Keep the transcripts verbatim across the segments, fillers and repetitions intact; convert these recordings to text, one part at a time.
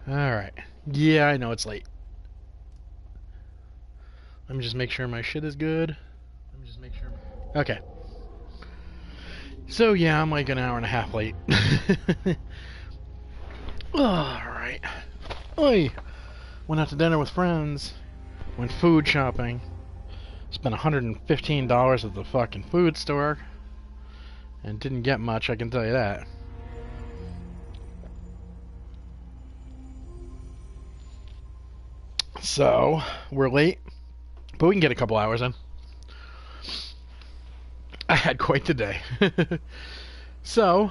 Alright. Yeah, I know it's late. Let me just make sure my shit is good. Let me just make sure. My... Okay. So, yeah, I'm like an hour and a half late. Alright. Oi! Went out to dinner with friends. Went food shopping. Spent one hundred fifteen dollars at the fucking food store. And didn't get much, I can tell you that. So, we're late. But we can get a couple hours in. I had quite the day. So,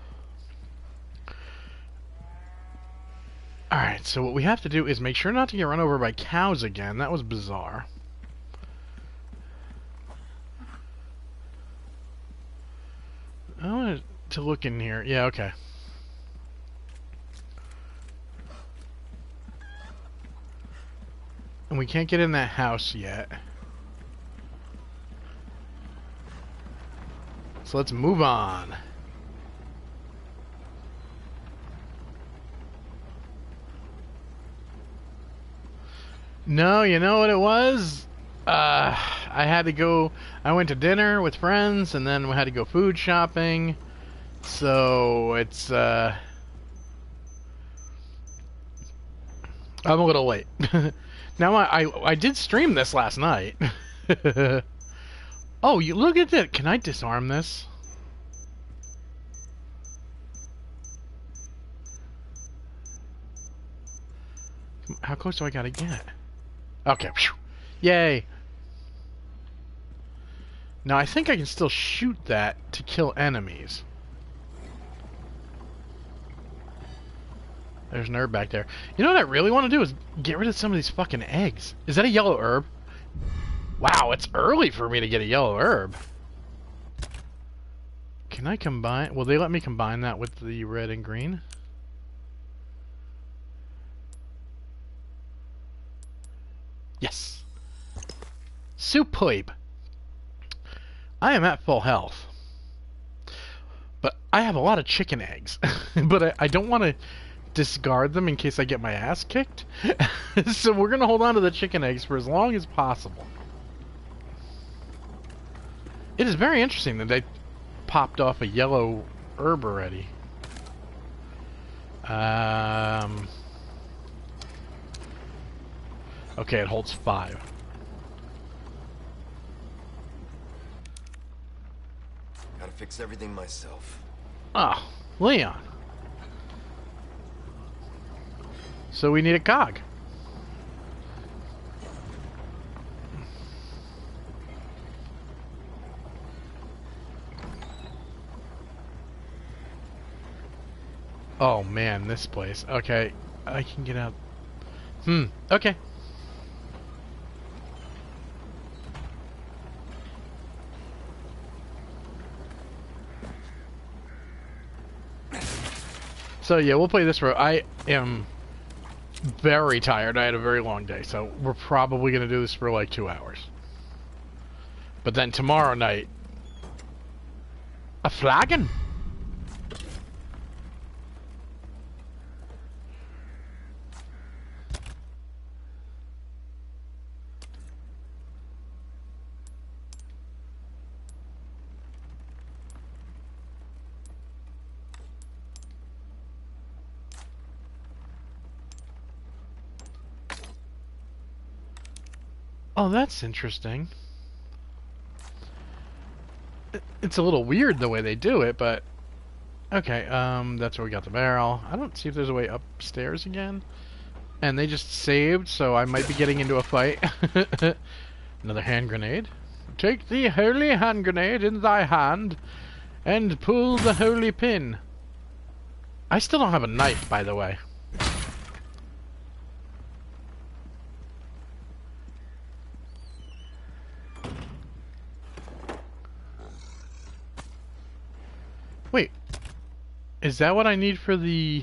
alright, so what we have to do is make sure not to get run over by cows again. That was bizarre. I wanted to look in here. Yeah, okay. And we can't get in that house yet. So let's move on. No, you know what it was? Uh, I had to go... I went to dinner with friends, and then we had to go food shopping. So, it's, uh... I'm a little late. Now, I, I, I did stream this last night. Oh, you look at that. Can I disarm this? How close do I gotta get? Okay. Yay. Now, I think I can still shoot that to kill enemies. There's an herb back there. You know what I really want to do is get rid of some of these fucking eggs. Is that a yellow herb? Wow, it's early for me to get a yellow herb. Can I combine... Will they let me combine that with the red and green? Yes. Superb. I am at full health. But I have a lot of chicken eggs. But I, I don't want to discard them in case I get my ass kicked. So we're going to hold on to the chicken eggs for as long as possible. It is very interesting that they popped off a yellow herb already. Um... Okay, it holds five. Gotta fix everything myself. Oh, Leon. So we need a cog. Oh man, this place. Okay, I can get out. Hmm, okay. So yeah, we'll play this for... I am very tired. I had a very long day, so we're probably going to do this for like two hours. But then tomorrow night... A flagon? Oh, that's interesting. It's a little weird the way they do it, but... Okay, um, that's where we got the barrel. I don't see if there's a way upstairs again. And they just saved, so I might be getting into a fight. Another hand grenade. Take the holy hand grenade in thy hand, and pull the holy pin. I still don't have a knife, by the way. Wait, is that what I need for the...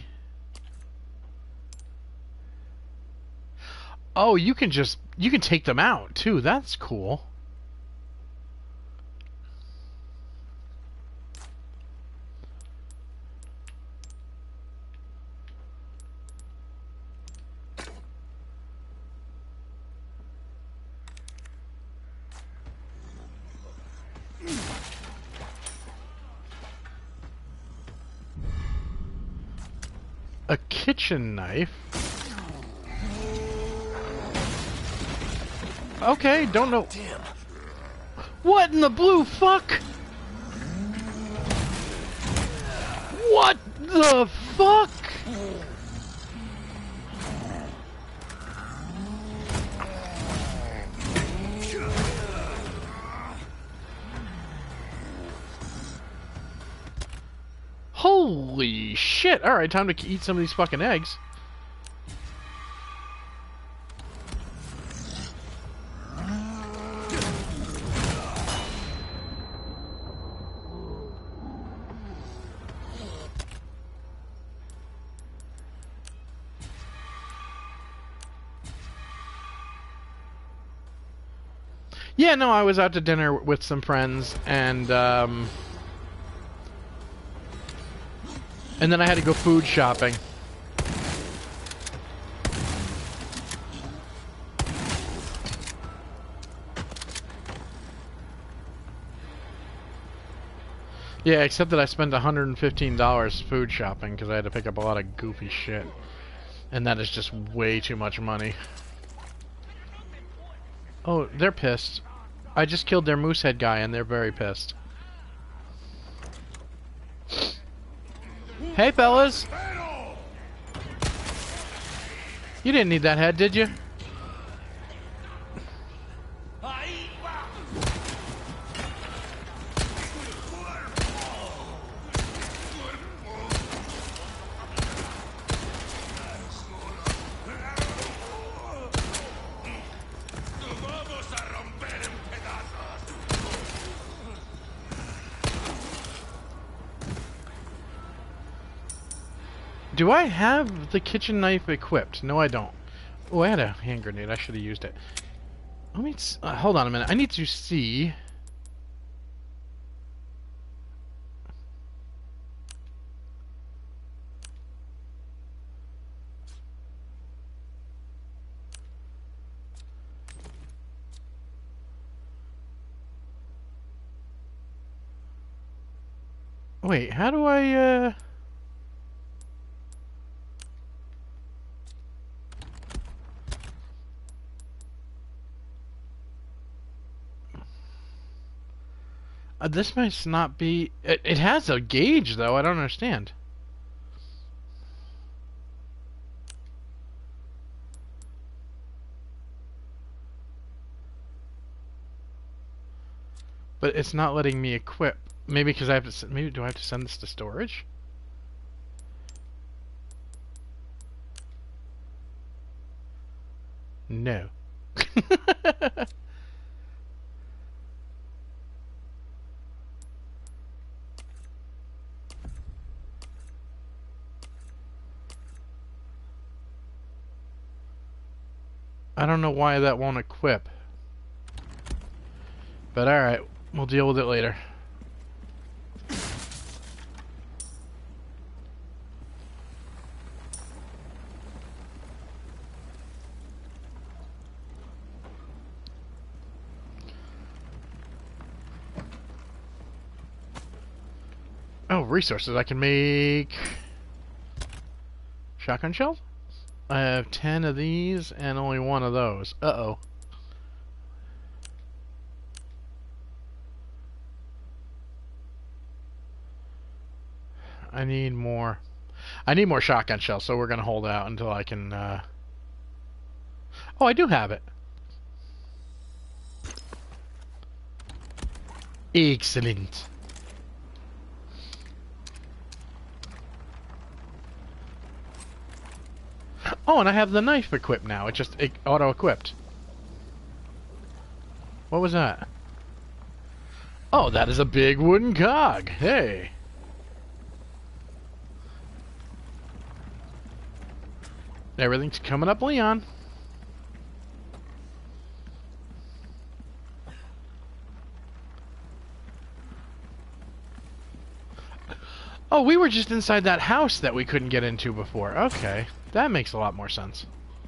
Oh, you can just, you can take them out, too. That's cool. a kitchen knife. Okay, don't know. Damn. What in the blue fuck? What the fuck? Holy shit. Alright, time to eat some of these fucking eggs. Yeah, no, I was out to dinner with some friends, and, um... and then I had to go food shopping. Yeah, except that I spent one hundred fifteen dollars food shopping, because I had to pick up a lot of goofy shit. And that is just way too much money. Oh, they're pissed. I just killed their moosehead guy, and they're very pissed. Hey, fellas! You didn't need that head, did you? Do I have the kitchen knife equipped? No, I don't. Oh, I had a hand grenade. I should have used it. Let me... S uh, hold on a minute. I need to see... Wait, how do I, uh... Uh, this must not be... It, it has a gauge, though. I don't understand. But it's not letting me equip. Maybe because I have to... Maybe do I have to send this to storage? No. I don't know why that won't equip. But alright, we'll deal with it later. Oh, resources. I can make... shotgun shells? I have ten of these and only one of those. Uh-oh. I need more. I need more shotgun shells, so we're gonna hold out until I can, uh... Oh, I do have it. Excellent. Oh, and I have the knife equipped now. It just it auto-equipped. What was that? Oh, that is a big wooden cog. Hey. Everything's coming up, Leon. Oh, we were just inside that house that we couldn't get into before. Okay. That makes a lot more sense.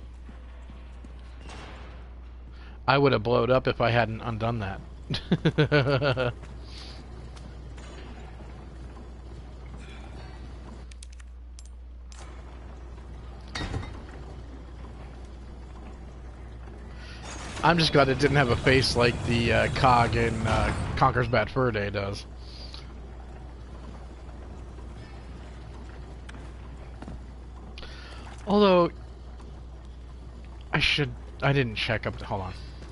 I would have blowed up if I hadn't undone that. I'm just glad it didn't have a face like the uh, cog in uh, Conker's Bad Fur Day does. Although, I should... I didn't check up... Hold on.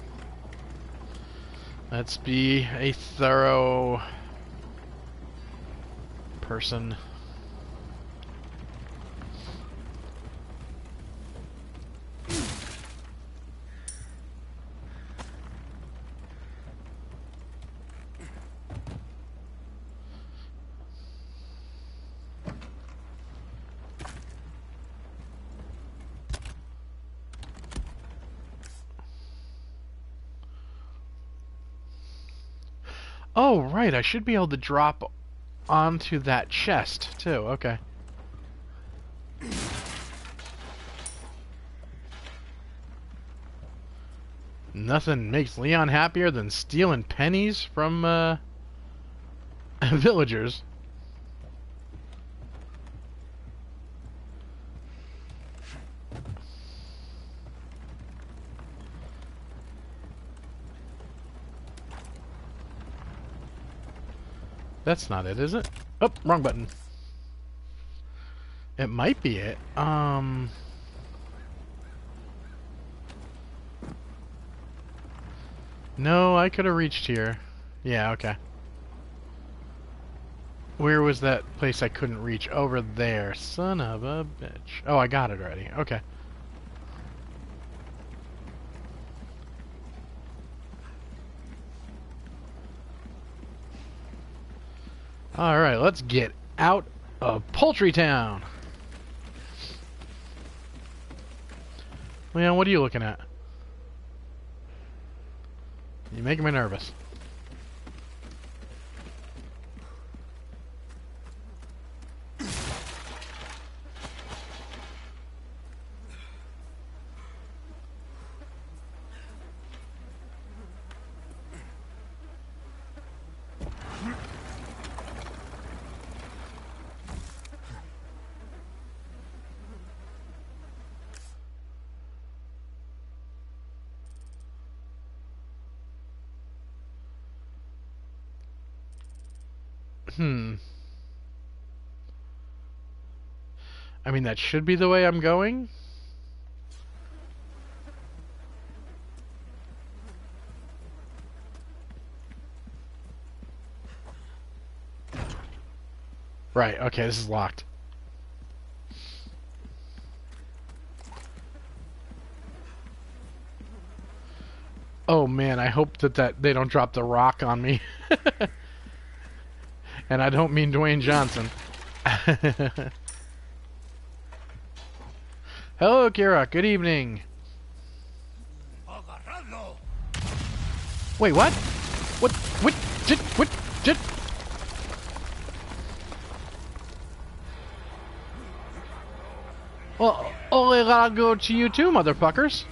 Let's be a thorough person. Oh, right, I should be able to drop onto that chest, too. Okay. Nothing makes Leon happier than stealing pennies from, uh, villagers. That's not it, is it? Oh, wrong button. It might be it. Um... No, I could have reached here. Yeah, okay. Where was that place I couldn't reach? Over there. Son of a bitch. Oh, I got it already. Okay. Alright, let's get out of Poultry Town. Leon, what are you looking at? You're making me nervous. Hmm. I mean, that should be the way I'm going. Right, okay, this is locked. Oh man, I hope that, that they don't drop the rock on me. And I don't mean Dwayne Johnson. Hello, Kira. Good evening. Wait, what? What? What? Jit? What? Jit? Well, only gotta go to you too, motherfuckers.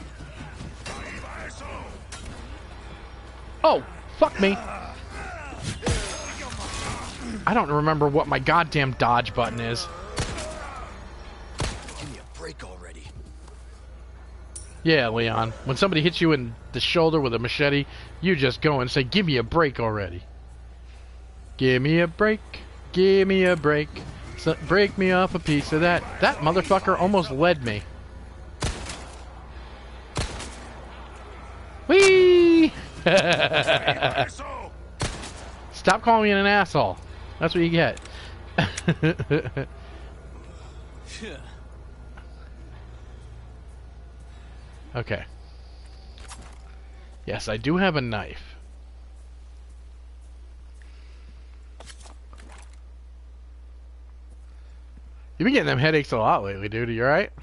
Oh, fuck me. I don't remember what my goddamn dodge button is. Give me a break already. Yeah, Leon. When somebody hits you in the shoulder with a machete, you just go and say, give me a break already. Give me a break. Give me a break. So, break me off a piece of that. That motherfucker almost led me. Whee! Stop calling me an asshole. That's what you get. Okay. Yes, I do have a knife. You've been getting them headaches a lot lately, dude. Are you alright?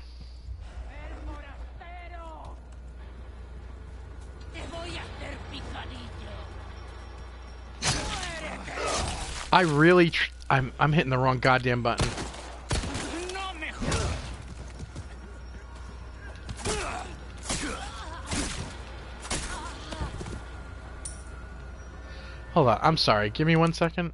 I really... Tr I'm, I'm hitting the wrong goddamn button. Hold on. I'm sorry. Give me one second.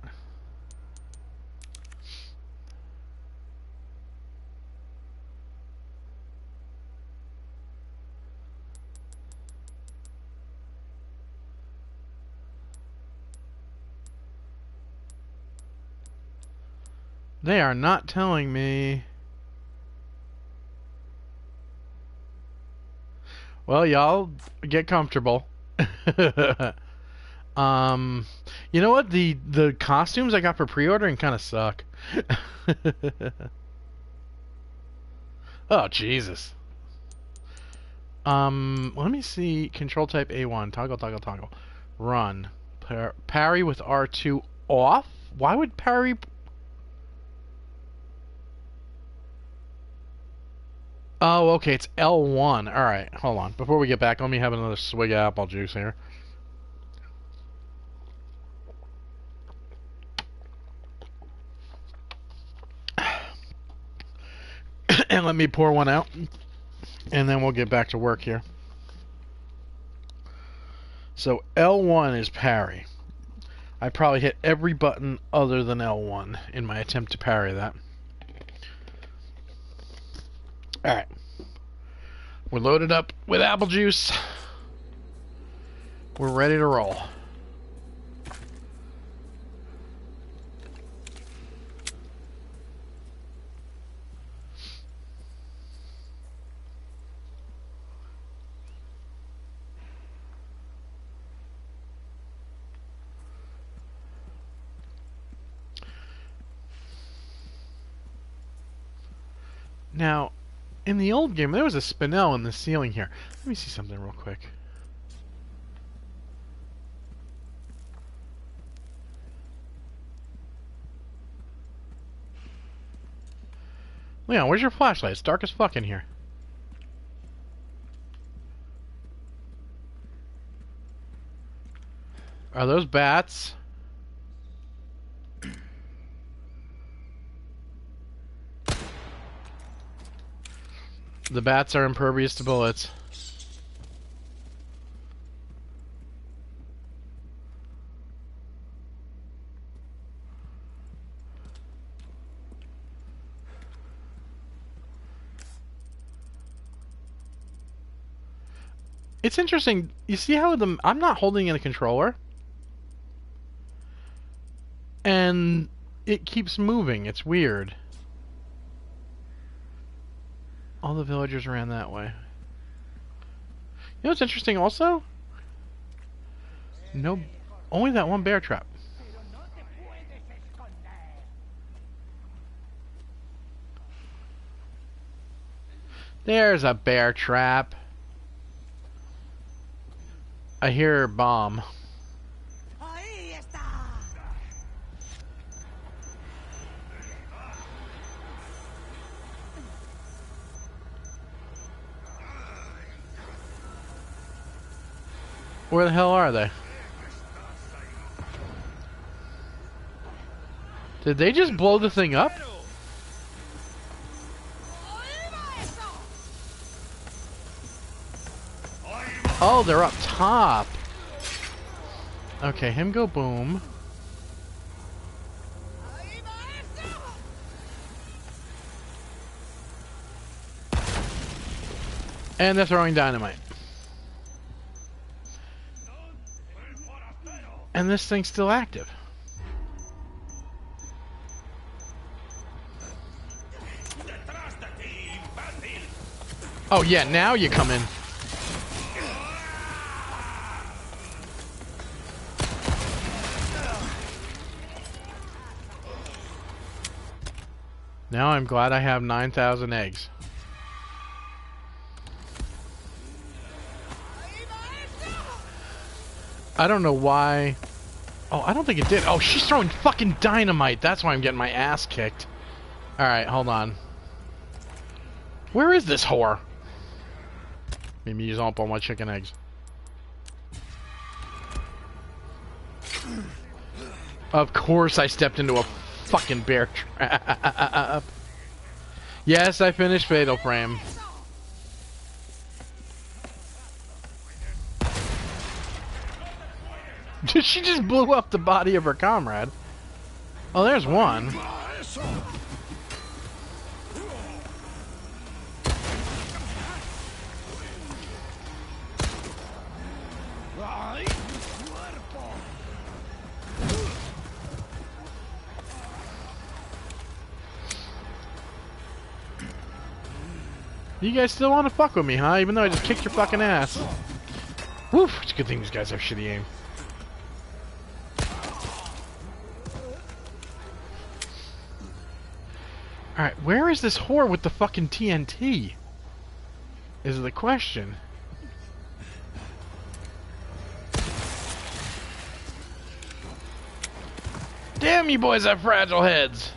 They are not telling me. Well, y'all get comfortable. um, you know what? The the costumes I got for pre-ordering kind of suck. Oh, Jesus. Um, let me see. Control type A one. Toggle, toggle, toggle. Run. Par parry with R two off? Why would parry... Oh, okay. It's L one. Alright, hold on. Before we get back, let me have another swig of apple juice here. And let me pour one out. And then we'll get back to work here. So L one is parry. I probably hit every button other than L one in my attempt to parry that. Alright. We're loaded up with apple juice. We're ready to roll. Now, in the old game, there was a spinel in the ceiling here. Let me see something real quick. Leon, where's your flashlight? It's dark as fuck in here. Are those bats? The bats are impervious to bullets. It's interesting. You see how the I'm not holding in a controller, and it keeps moving. It's weird. All the villagers ran that way. You know what's interesting also? No, only that one bear trap. There's a bear trap. I hear a bomb. Where the hell are they? Did they just blow the thing up? Oh, they're up top. Okay, him go boom. And they're throwing dynamite. And this thing's still active. Oh yeah, now you come in. Now I'm glad I have nine thousand eggs. I don't know why. Oh, I don't think it did. Oh, she's throwing fucking dynamite. That's why I'm getting my ass kicked. Alright, hold on. Where is this whore? Maybe use up all my chicken eggs. Of course I stepped into a fucking bear trap. Yes, I finished Fatal Frame. She just blew up the body of her comrade. Oh, there's one. You guys still want to fuck with me, huh? Even though I just kicked your fucking ass. Woof! It's a good thing these guys have shitty aim. Alright, where is this whore with the fucking T N T? Is the question. Damn, you boys have fragile heads!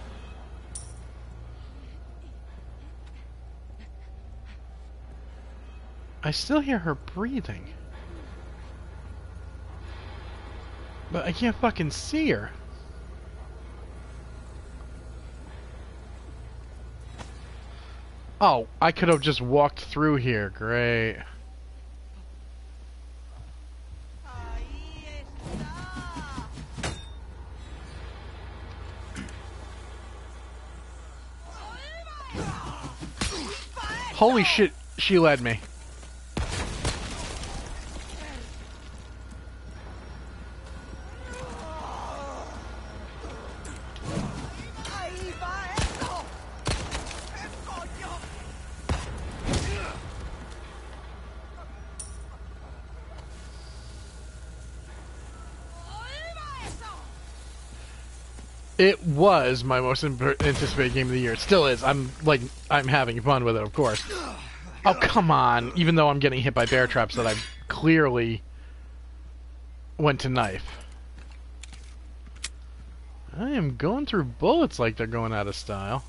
I still hear her breathing. But I can't fucking see her. Oh, I could have just walked through here. Great. Holy shit, she led me. It was my most anticipated game of the year. It still is. I'm like, I'm having fun with it, of course. Oh, come on. Even though I'm getting hit by bear traps that I clearly went to knife. I am going through bullets like they're going out of style.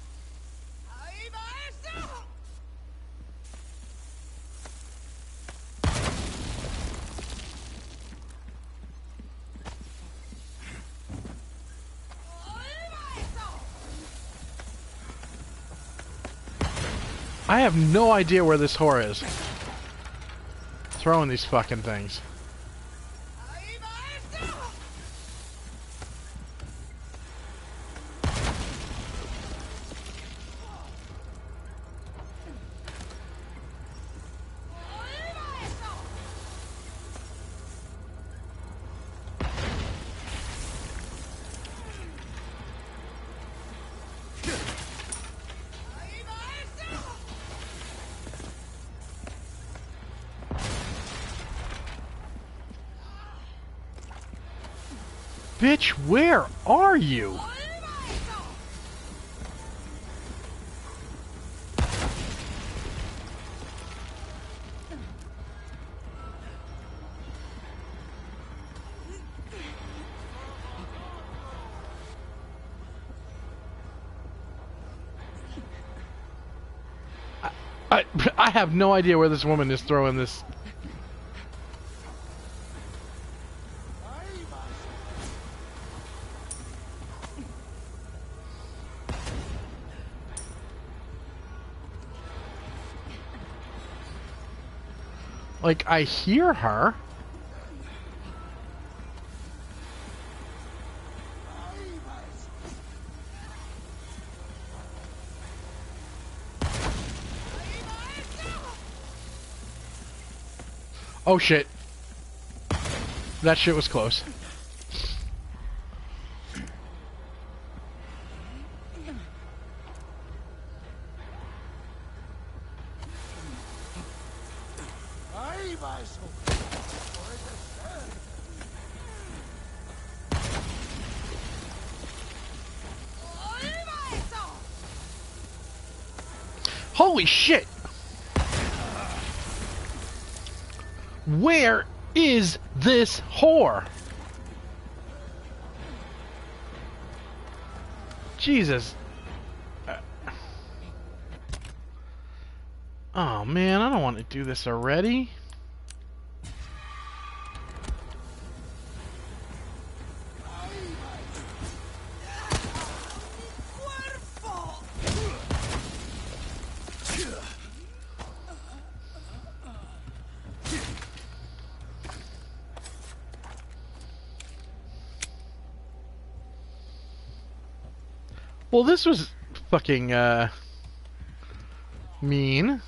I have no idea where this whore is. Throwing these fucking things. Bitch, where are you? I, I, I have no idea where this woman is throwing this. Like, I hear her. Oh shit. That shit was close. Holy shit! Where is this whore? Jesus. Oh man, I don't want to do this already. Well, this was fucking, uh, mean.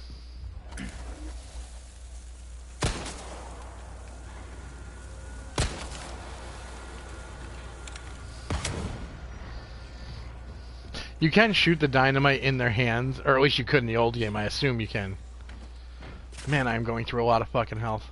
You can shoot the dynamite in their hands, or at least you could in the old game, I assume you can. Man, I'm going through a lot of fucking health.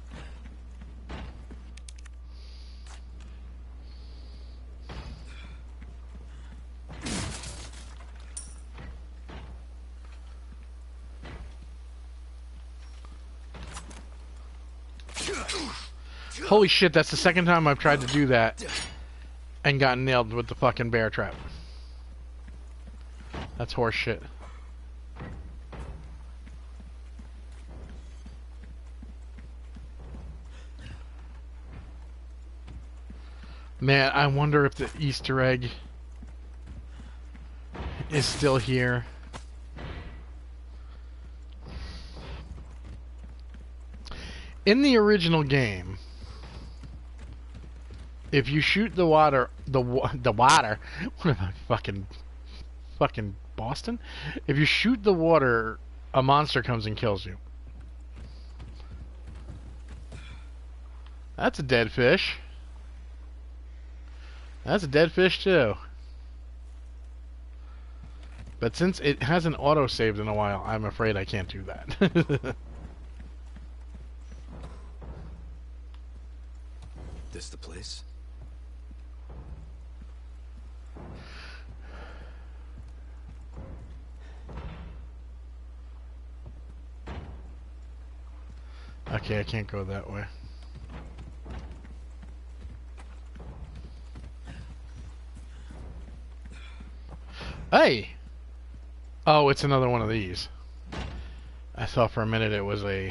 Holy shit, that's the second time I've tried to do that and gotten nailed with the fucking bear trap. That's horse shit. Man, I wonder if the Easter egg is still here. In the original game, if you shoot the water, the wa the water, what am I fucking, fucking Boston? If you shoot the water, a monster comes and kills you. That's a dead fish. That's a dead fish too. But since it hasn't auto-saved in a while, I'm afraid I can't do that. This the place? Okay, I can't go that way. Hey! Oh, it's another one of these. I thought for a minute it was a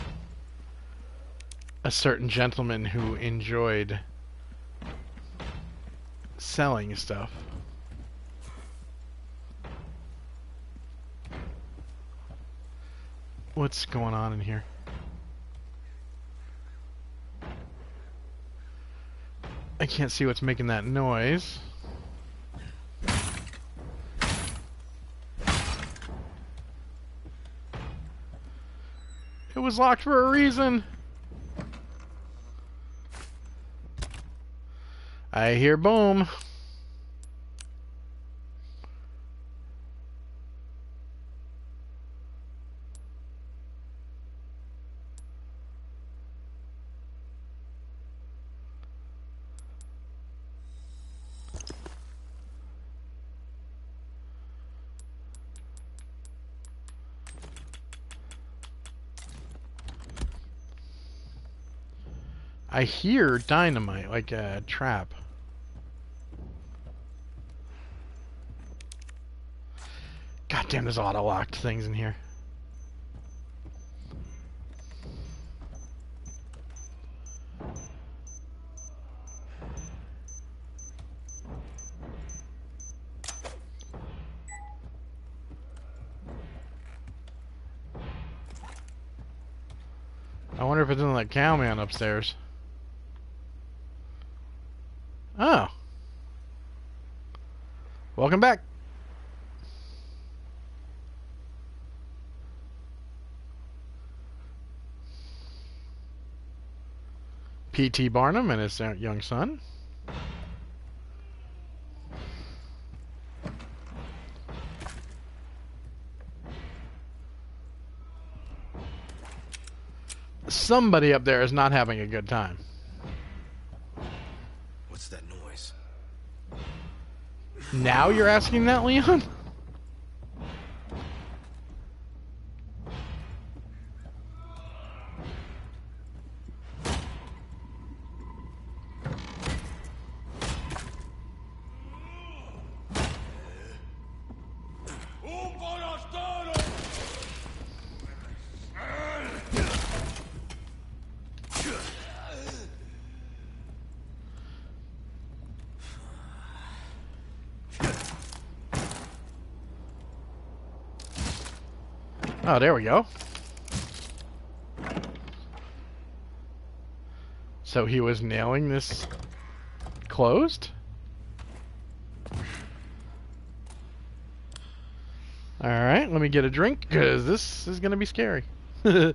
a certain gentleman who enjoyed selling stuff. What's going on in here? I can't see what's making that noise. It was locked for a reason. I hear boom. I hear dynamite, like a trap. God damn, there's auto-locked things in here. I wonder if it's in that cowman upstairs. Oh. Welcome back. P T Barnum and his young son. Somebody up there is not having a good time. What's that noise? Now you're asking that, Leon? Oh, there we go. So he was nailing this closed? Alright, let me get a drink, because this is going to be scary. You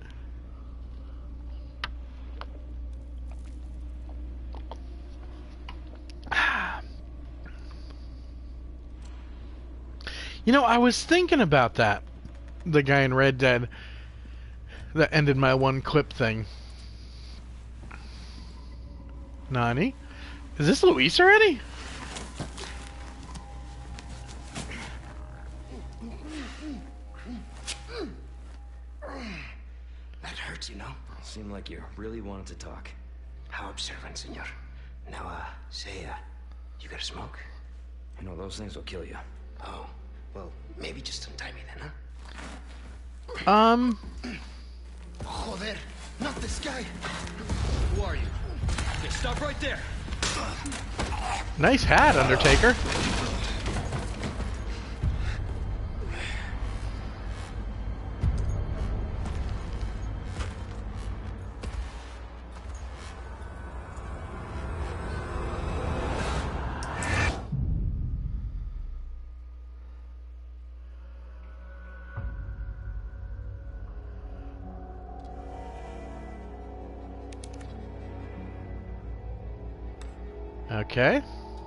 know, I was thinking about that. The guy in Red Dead. That ended my one clip thing. Nani? Is this Luis already? That hurts, you know? Seemed like you really wanted to talk. How observant, senor. Now, uh, say, uh, you got a smoke? You know, those things will kill you. Oh, well, maybe just untie me then, huh? Um... Joder, not this guy! Who are you? Okay, stop right there! Nice hat, Undertaker. Okay.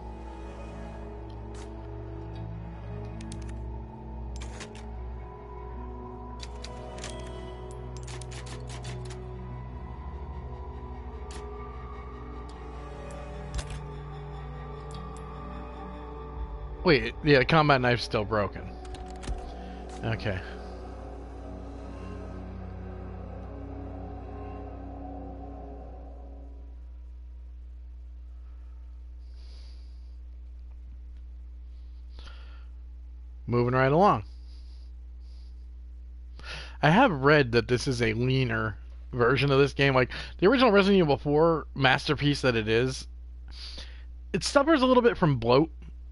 Wait, yeah, the combat knife's still broken. Okay. Moving right along. I have read that this is a leaner version of this game. Like, the original Resident Evil four masterpiece that it is, it suffers a little bit from bloat.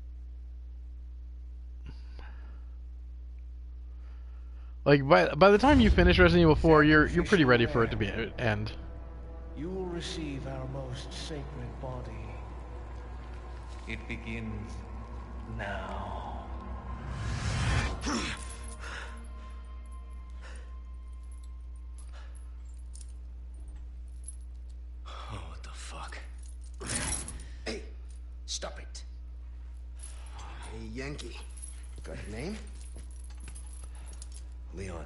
Like, by by the time you finish Resident Evil four, you're you're pretty ready for it to be end. You will receive our most sacred body. It begins now. Oh, what the fuck? Hey, stop it. Hey, Yankee. Got a name? Leon.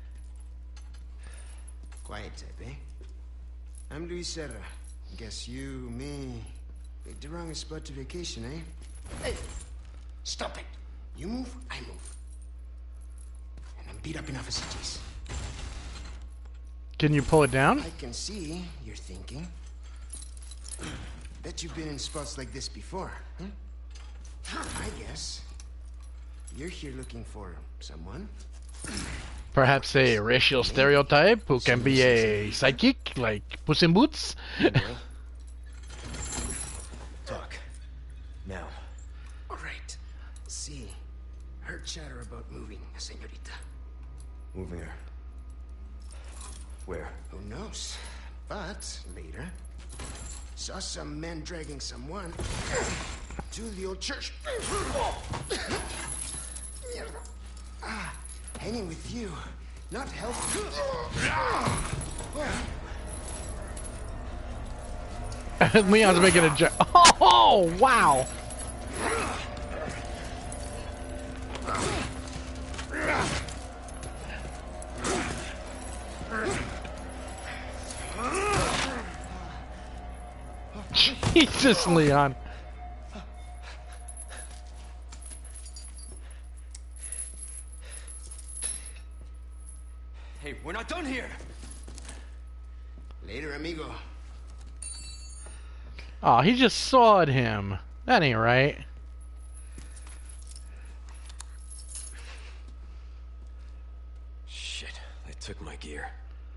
Quiet type, eh? I'm Luis Serra. Guess you, me, picked the wrong spot to vacation, eh? Hey, stop it. You move, I move. And I'm beat up enough as it is. Can you pull it down? I can see you're thinking. Bet you've been in spots like this before, huh? I guess you're here looking for someone. Perhaps a racial stereotype who can be a psychic, like Puss in Boots? Talk. Now. All right. See. Heard chatter about moving, señorita. Moving her? Where? Who knows? But later, saw some men dragging someone to the old church. Ah, hanging with you, not healthy. Leon's making a joke. Oh, wow! Jesus, Leon. Hey, we're not done here. Later, amigo. Oh, he just sawed him. That ain't right. Shit, they took my gear.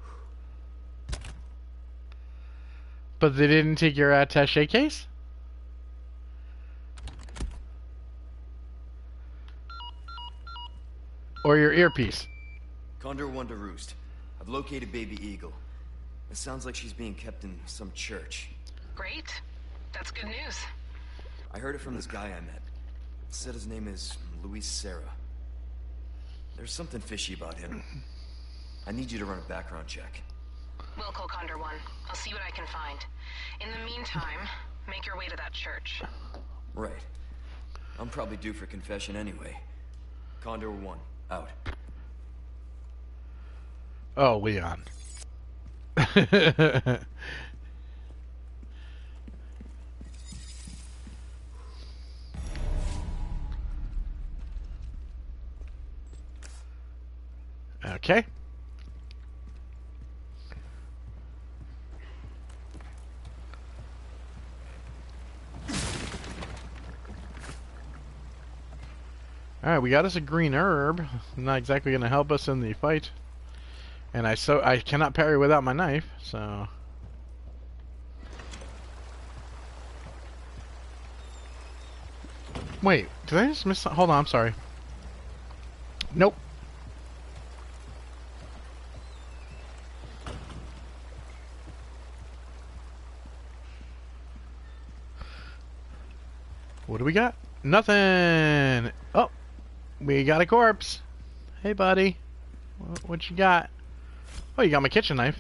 But they didn't take your attaché case? Or your earpiece? Condor one to roost. I've located baby Eagle. It sounds like she's being kept in some church. Great. That's good news. I heard it from this guy I met. Said his name is Luis Serra. There's something fishy about him. I need you to run a background check. We'll call Condor one. I'll see what I can find. In the meantime, make your way to that church. Right. I'm probably due for confession anyway. Condor one, out. Oh, Leon. Okay. Alright, we got us a green herb. Not exactly going to help us in the fight. And I so I cannot parry without my knife, so... Wait, did I just miss some? Hold on, I'm sorry. Nope. What do we got? Nothing! Oh! We got a corpse! Hey, buddy. What you got? Oh, you got my kitchen knife.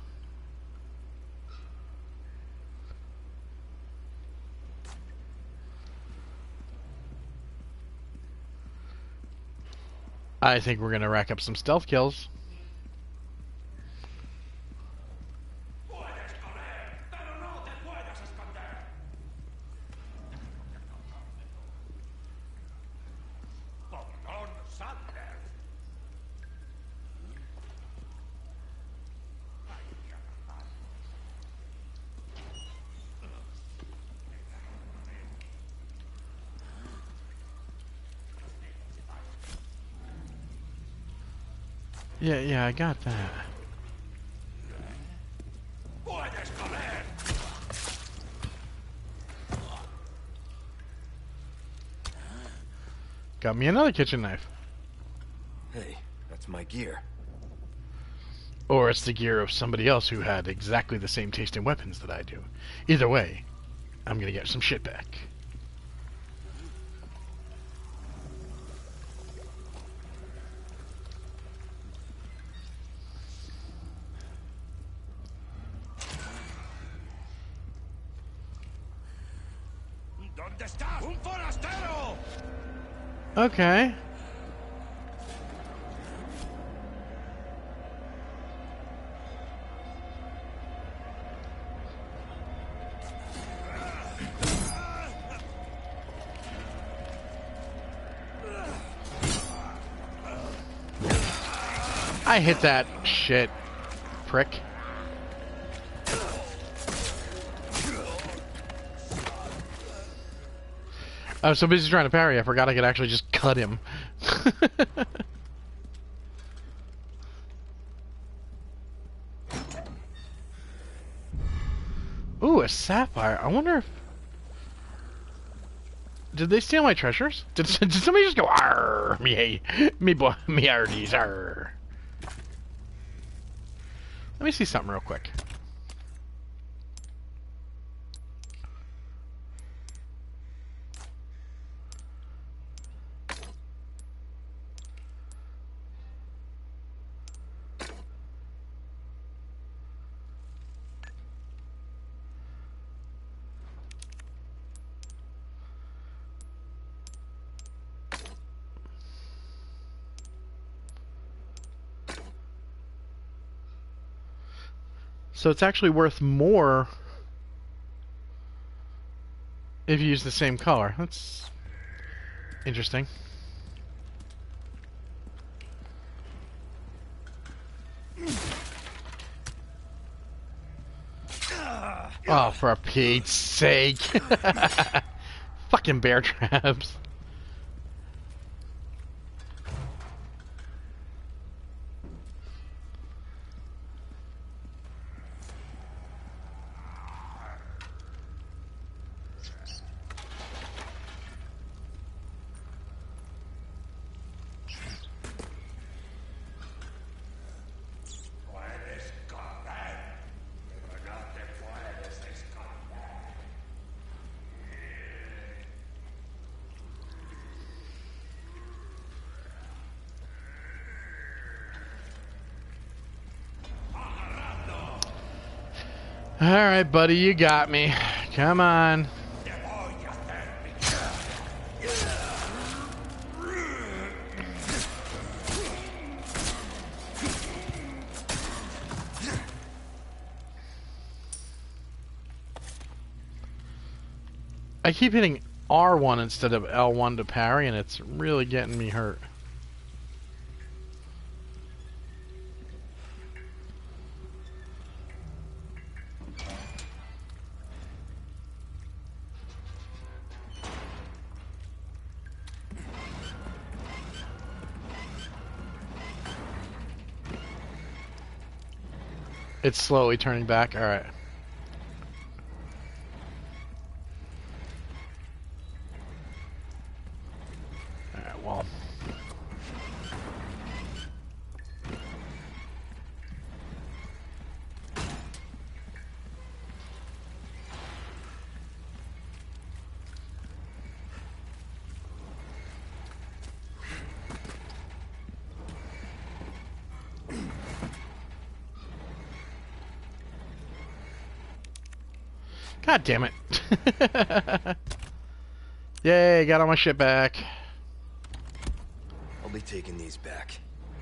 I think we're gonna rack up some stealth kills. Yeah, yeah, I got that. Got me another kitchen knife. Hey, that's my gear. Or it's the gear of somebody else who had exactly the same taste in weapons that I do. Either way, I'm gonna get some shit back. Okay. I hit that shit, prick. I was so busy trying to parry, I forgot I could actually just cut him. Ooh, a sapphire. I wonder if... Did they steal my treasures? Did, did somebody just go, arr, me, me boy, me ardies, arr. Let me see something real quick. So it's actually worth more if you use the same color. That's interesting. Oh, for Pete's sake. Fucking bear traps. Alright, buddy, you got me. Come on. I keep hitting R one instead of L one to parry, and it's really getting me hurt. It's slowly turning back. All right. All right. Well. God damn it. Yay, got all my shit back. I'll be taking these back.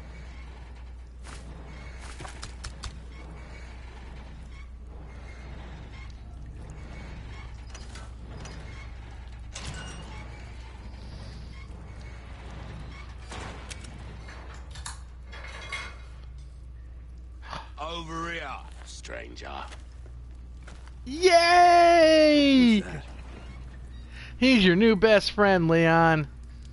Over here, stranger. Yay! He's your new best friend, Leon.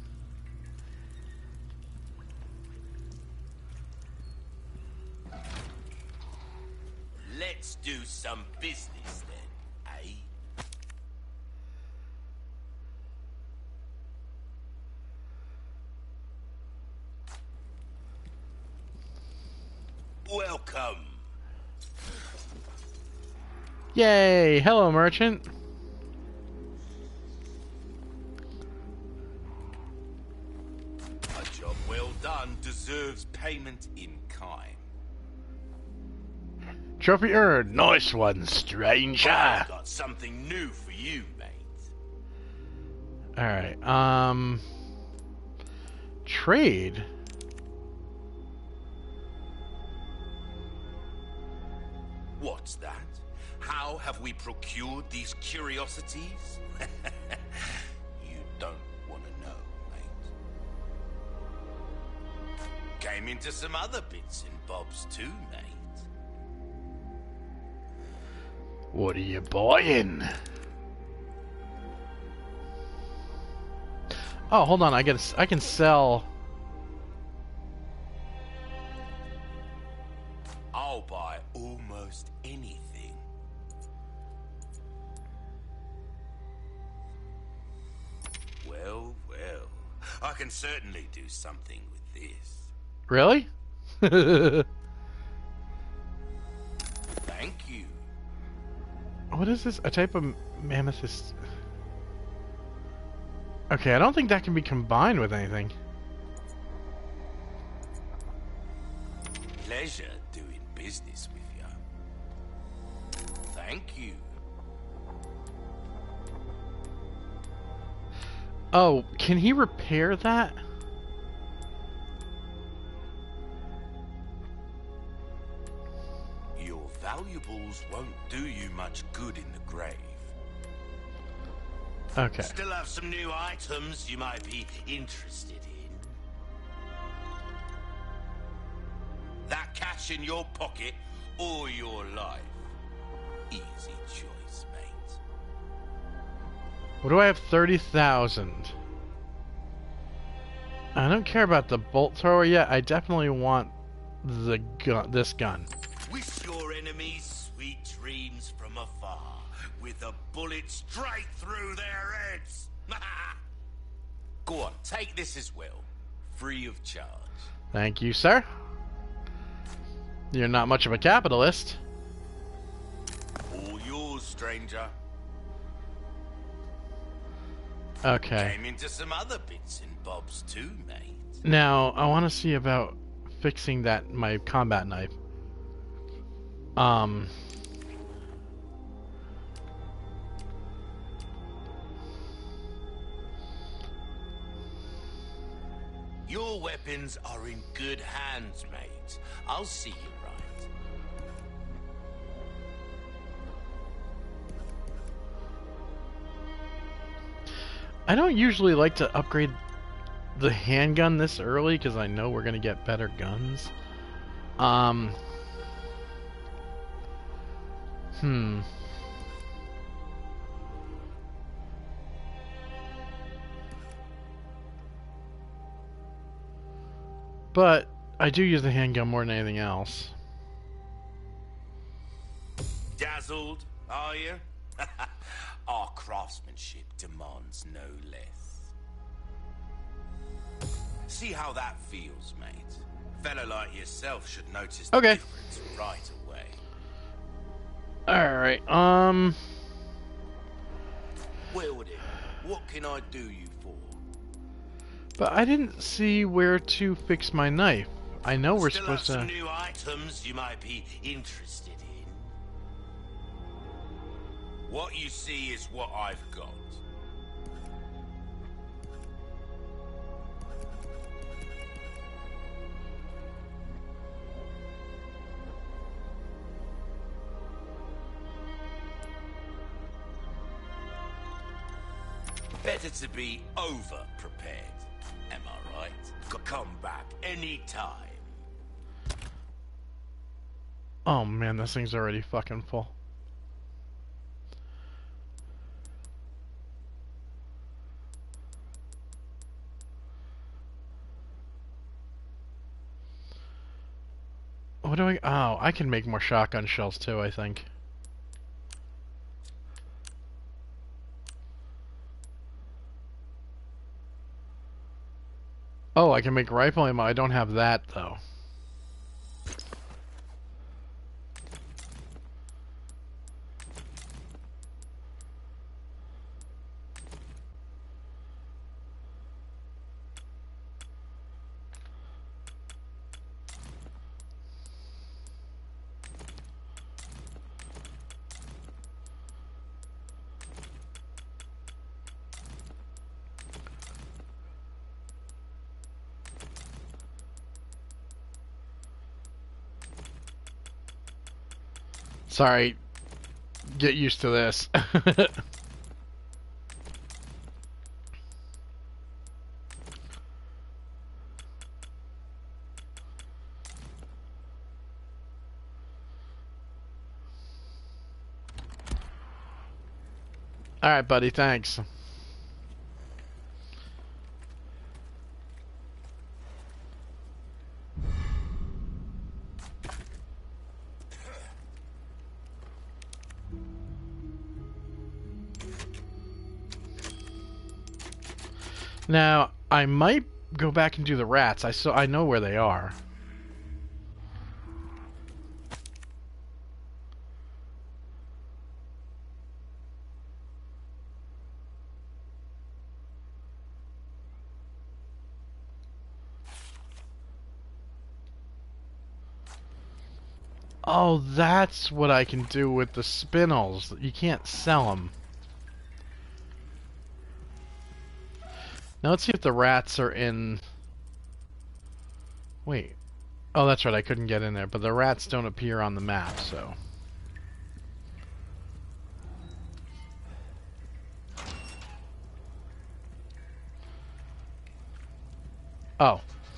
Let's do some business then, eh? Welcome. Yay! Hello, merchant. A job well done deserves payment in kind. Trophy earned. Nice one, stranger. I've got something new for you, mate. Alright, um... trade? What's that? How have we procured these curiosities? You don't want to know, mate. Came into some other bits and bobs too, mate. What are you buying? Oh, hold on, I can I can sell. I'll buy almost anything. Well, well, I can certainly do something with this. Really? Thank you. What is this? A type of mammothist? Okay, I don't think that can be combined with anything. Pleasure doing business with you. Thank you. Oh, can he repair that? Your valuables won't do you much good in the grave. Okay. Still have some new items you might be interested in. That cash in your pocket or your life. Easy choice, mate. What do I have? thirty thousand. I don't care about the bolt thrower yet. I definitely want the gun, this gun. Wish your enemies sweet dreams from afar, with a bullet straight through their heads. Go on, take this as well, free of charge. Thank you, sir. You're not much of a capitalist. All yours, stranger. Okay. Came into some other bits and bobs too, mate. Now, I want to see about fixing that, my combat knife. Um... Your weapons are in good hands, mate. I'll see you right. I don't usually like to upgrade the handgun this early because I know we're gonna get better guns. Um. Hmm. But I do use the handgun more than anything else. Dazzled, are you? Our craftsmanship demands no less. See how that feels, mate. A fellow like yourself should notice the Okay. difference right away. Alright, um... Wielding, what can I do you for? But I didn't see where to fix my knife. I know we're Still supposed have some to... new items you might be interested in. What you see is what I've got. Better to be over-prepared, am I right? C- Come back any time. Oh man, this thing's already fucking full. What do I... Oh, I can make more shotgun shells too, I think. Oh, I can make rifle ammo. I don't have that, though. Sorry. Get used to this. Alright, buddy, thanks. Now, I might go back and do the rats. I so I know where they are. Oh, that's what I can do with the spinels. You can't sell them. Now let's see if the rats are in... Wait. Oh, that's right, I couldn't get in there, but the rats don't appear on the map, so... Oh.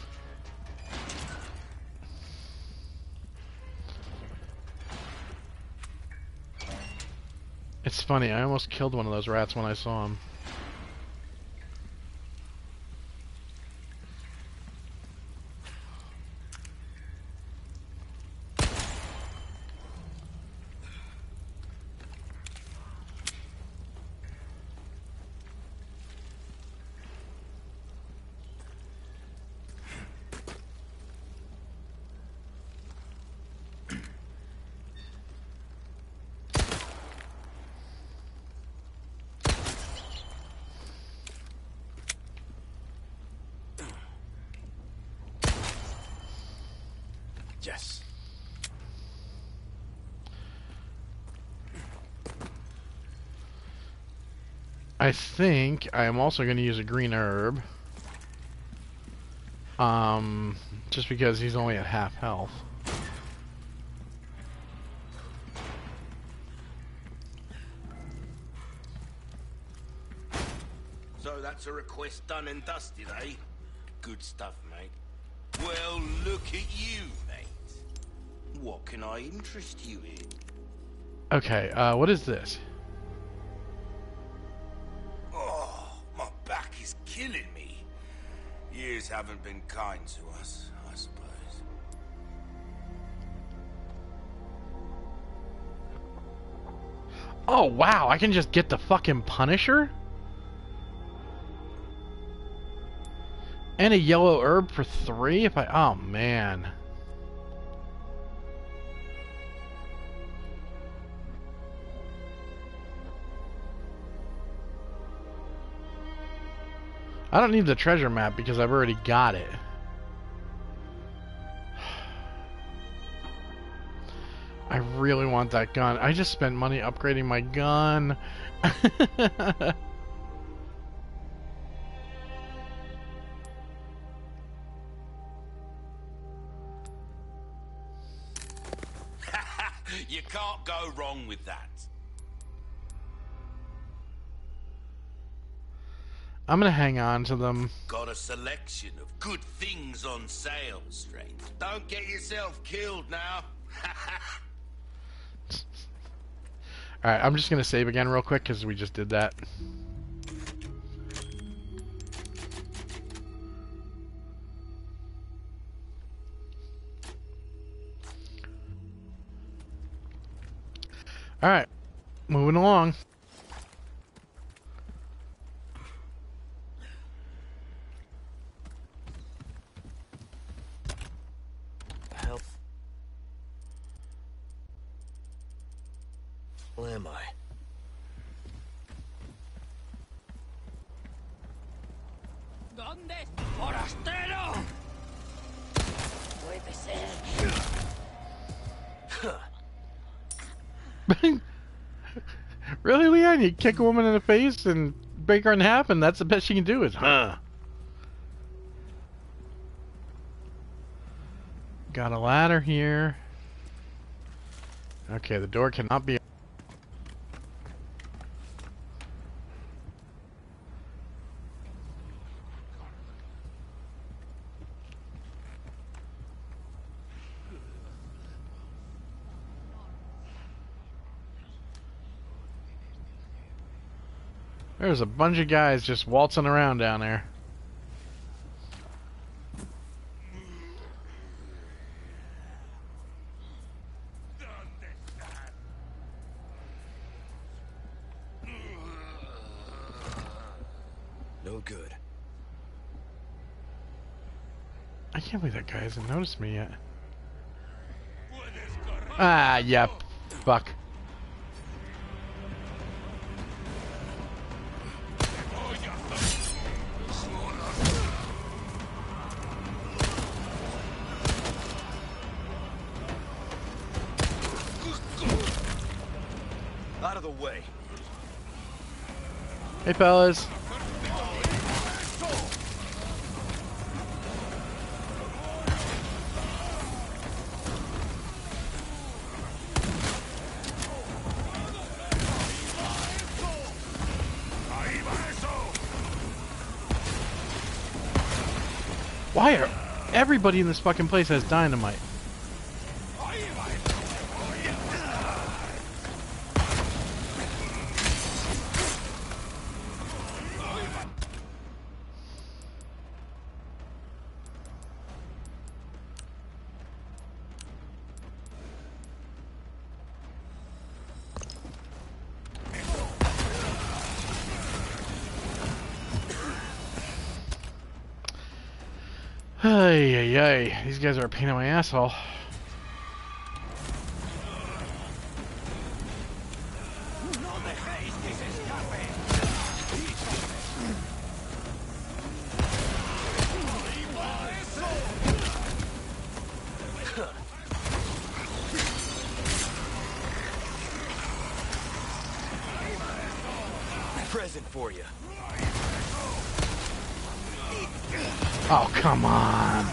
It's funny, I almost killed one of those rats when I saw him. Yes. I think I am also going to use a green herb. Um, just because he's only at half health. So charter request done and dusted, eh? Good stuff, mate. Well, look at you, mate. What can I interest you in? Okay, uh, what is this? Oh, my back is killing me. Years haven't been kind to us, I suppose. Oh, wow, I can just get the fucking Punisher? And a yellow herb for three if I... Oh, man. I don't need the treasure map because I've already got it. I really want that gun. I just spent money upgrading my gun. You can't go wrong with that. I'm gonna hang on to them. Got a selection of good things on sale, stranger. Don't get yourself killed now. Alright, I'm just gonna save again real quick because we just did that. Alright, moving along. Help. Where am I? ¿Dónde? ¡Forastero! Puede ser. Really, Leon? You kick a woman in the face and break her in half, and that's the best you can do is, huh? Got a ladder here. Okay, the door cannot be... There's a bunch of guys just waltzing around down there. No good. I can't believe that guy hasn't noticed me yet. Ah, yep. Fuck. Out of the way. Hey, fellas. Why are everybody in this fucking place has dynamite? Ay, ay, ay. These guys are a pain in my asshole. Present for you. Oh, come on.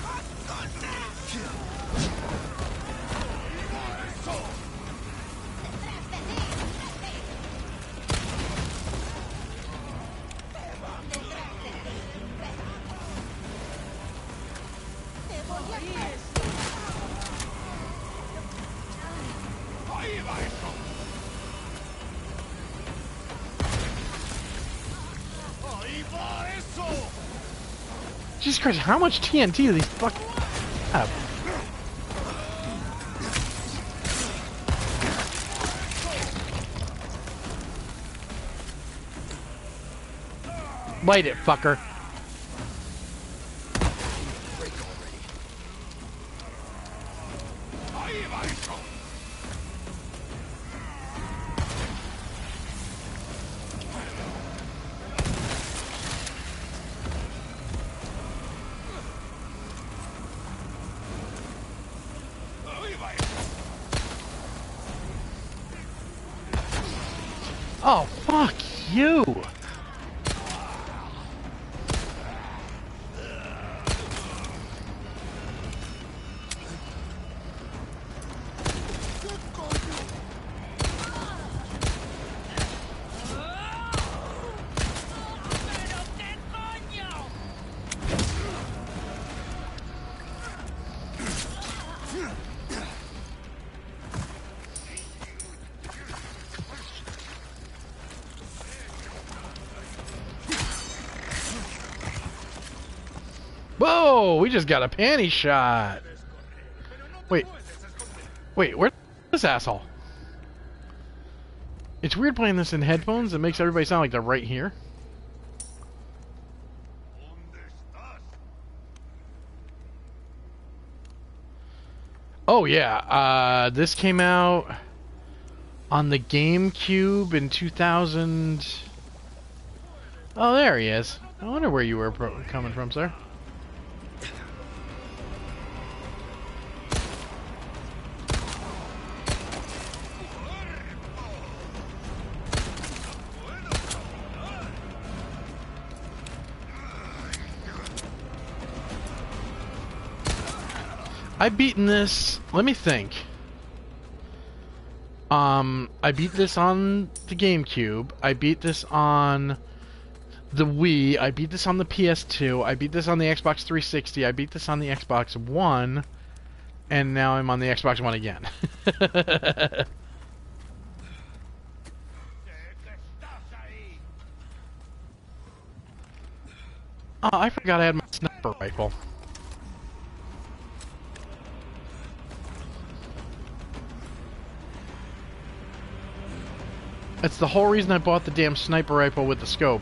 Jesus Christ, how much T N T do these fucking have? Light it, fucker. Oh, fuck you! Whoa! We just got a panty shot! Wait. Wait, where's this asshole? It's weird playing this in headphones. It makes everybody sound like they're right here. Oh yeah, uh, this came out on the GameCube in two thousand... Oh, there he is. I wonder where you were pro coming from, sir. I've beaten this, let me think. Um, I beat this on the GameCube, I beat this on the Wii, I beat this on the P S two, I beat this on the Xbox three sixty, I beat this on the Xbox One, and now I'm on the Xbox One again. Oh, I forgot I had my sniper rifle. That's the whole reason I bought the damn sniper rifle with the scope.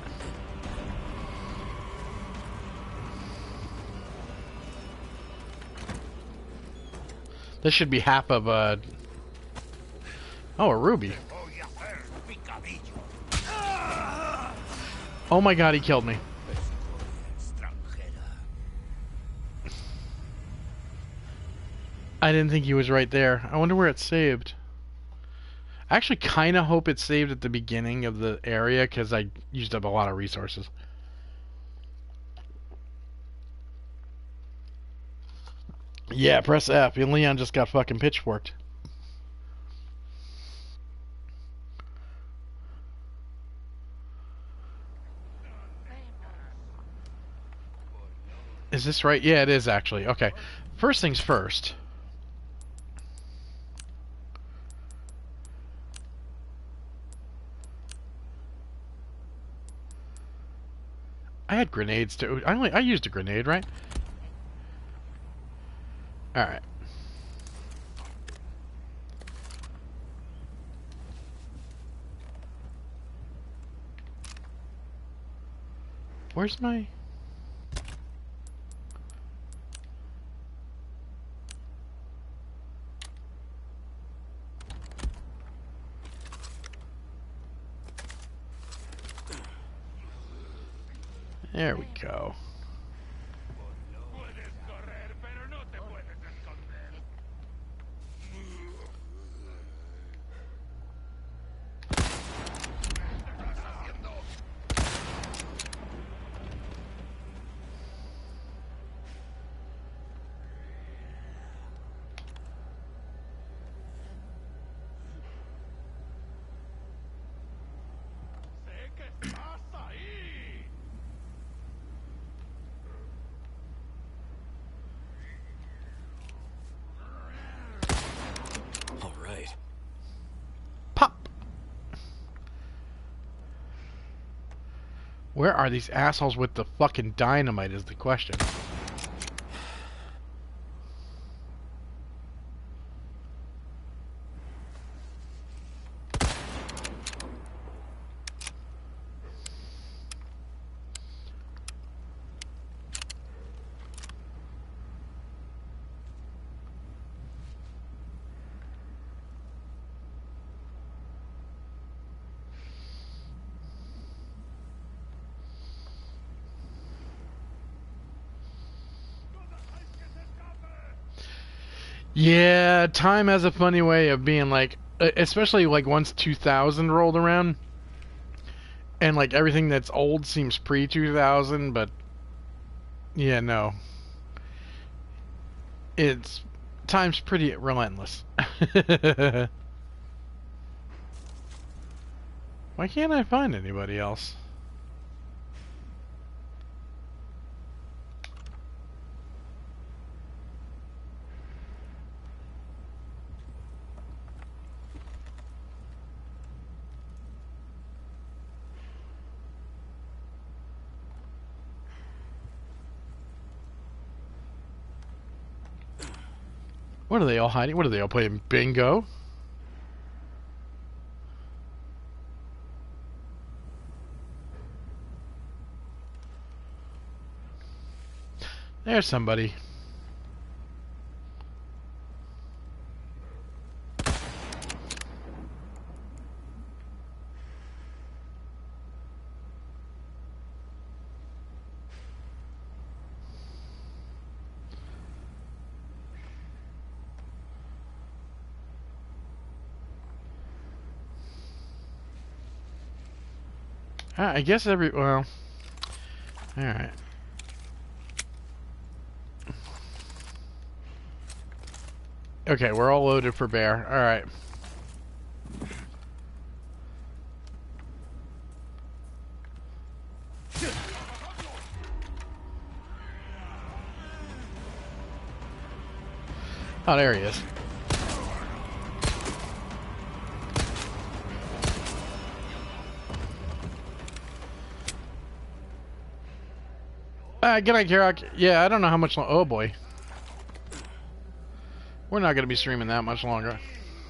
This should be half of a... Oh, a ruby. Oh my god, he killed me. I didn't think he was right there. I wonder where it's saved. I actually kind of hope it's saved at the beginning of the area because I used up a lot of resources. Yeah, press F. And Leon just got fucking pitchforked. Is this right? Yeah, it is actually. Okay. First things first. I had grenades too. I only I used a grenade, right? All right. Where's my... There we go. Where are these assholes with the fucking dynamite is the question. Yeah, time has a funny way of being like, especially like once two thousand rolled around, and like everything that's old seems pre two thousand, but yeah, no. It's, time's pretty relentless. Why can't I find anybody else? What are they all hiding? What are they all playing bingo? There's somebody. I guess every, well, alright. Okay, we're all loaded for bear. Alright. Oh, there he is. Uh, good night, Kirok. Yeah, I don't know how much long. Oh boy. We're not going to be streaming that much longer.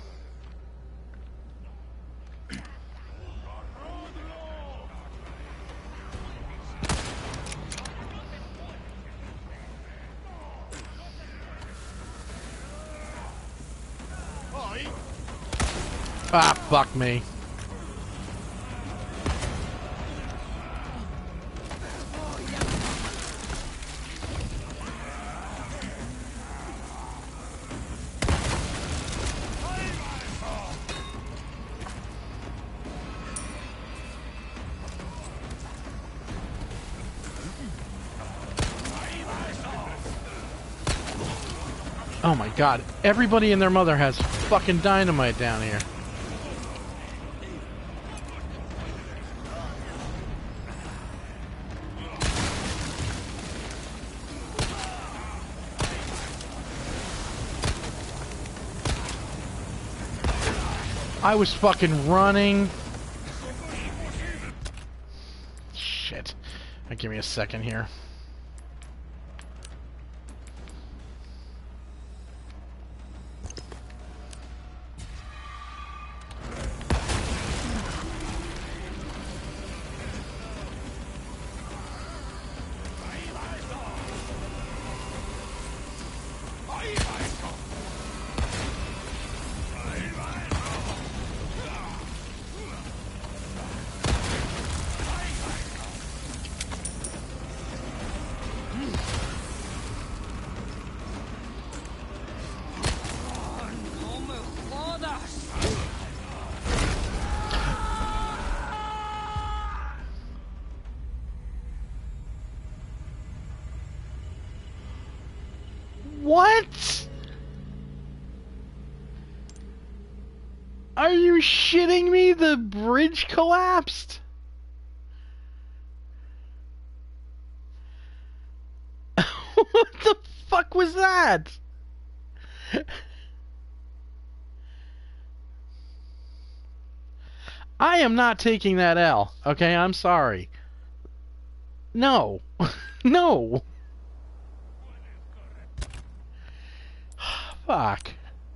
Ah, fuck me. Oh my god, everybody and their mother has fucking dynamite down here. I was fucking running. Shit. Right, give me a second here. What? Are you shitting me? The bridge collapsed? What the fuck was that? I am not taking that L. Okay, I'm sorry. No. No. Fuck.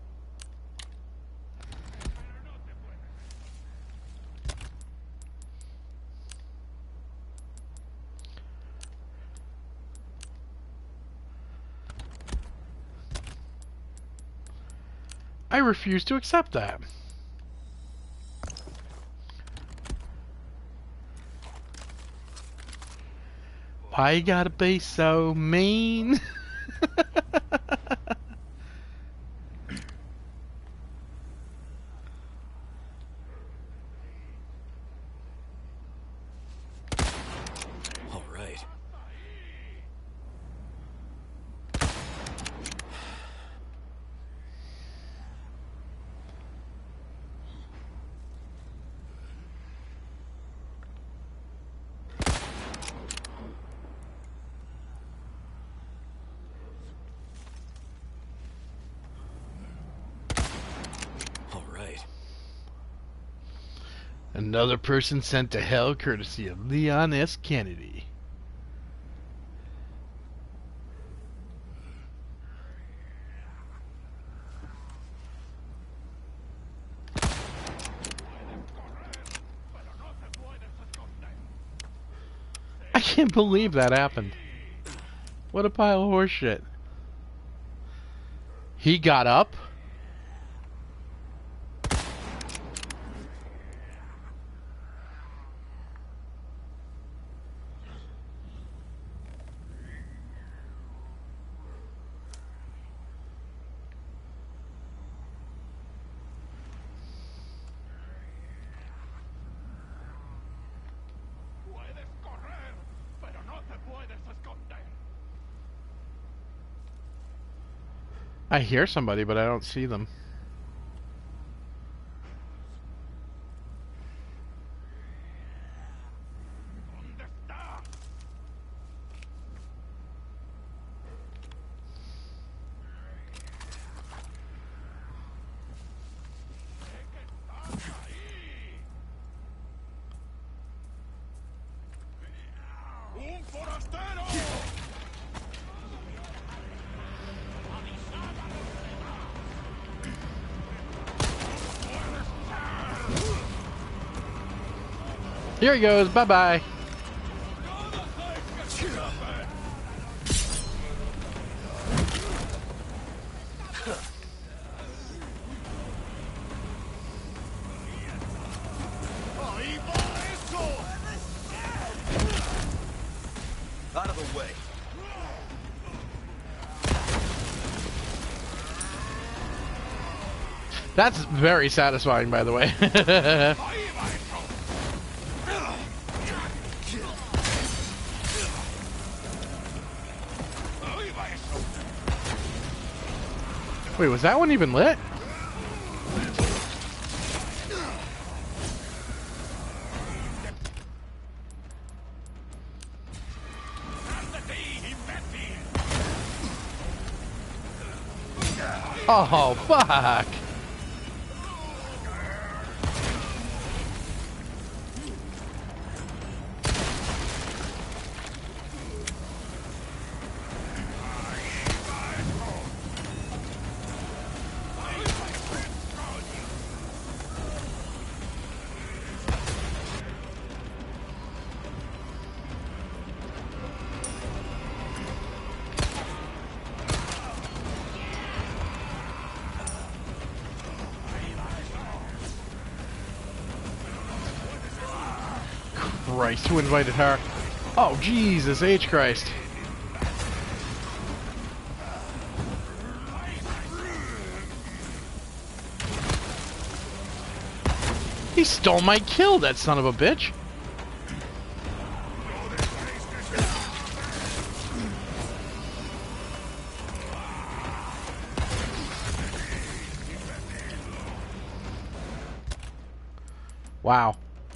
I refuse to accept that. Why you gotta be so mean? All right. All right. Another person sent to hell courtesy of Leon S. Kennedy. I can't believe that happened. What a pile of horseshit. He got up? I hear somebody, but I don't see them. Here he goes, bye-bye. Out of the way. That's very satisfying, by the way. Wait, was that one even lit? Oh, fuck! Christ, who invited her? Oh, Jesus H. Christ. He stole my kill, that son of a bitch. Wow.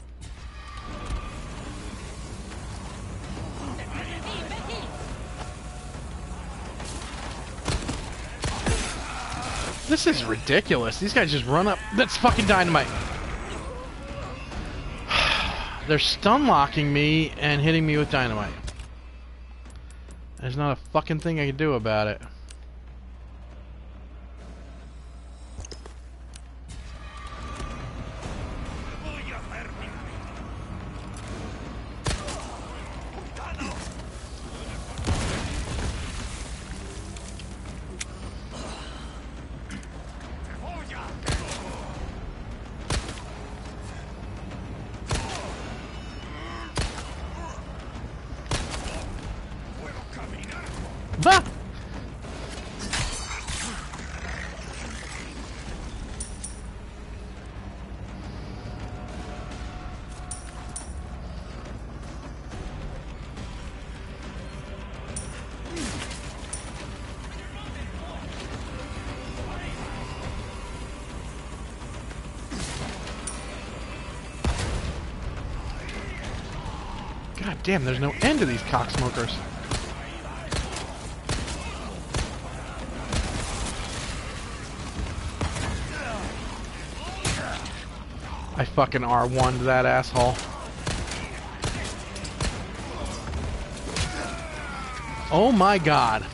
This is ridiculous. These guys just run up. That's fucking dynamite. They're stun locking me and hitting me with dynamite. There's not a fucking thing I can do about it. Ah! God damn, there's no end to these cocksmokers. I fucking R one'd that asshole. Oh my god.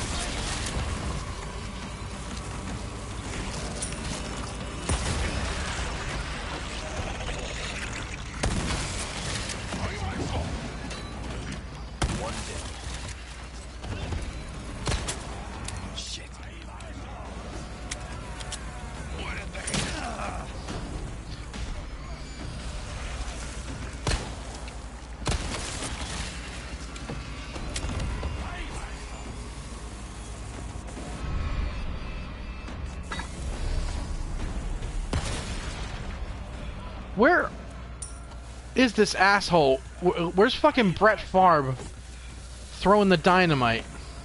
Where is this asshole? Where's fucking Brett Favre throwing the dynamite?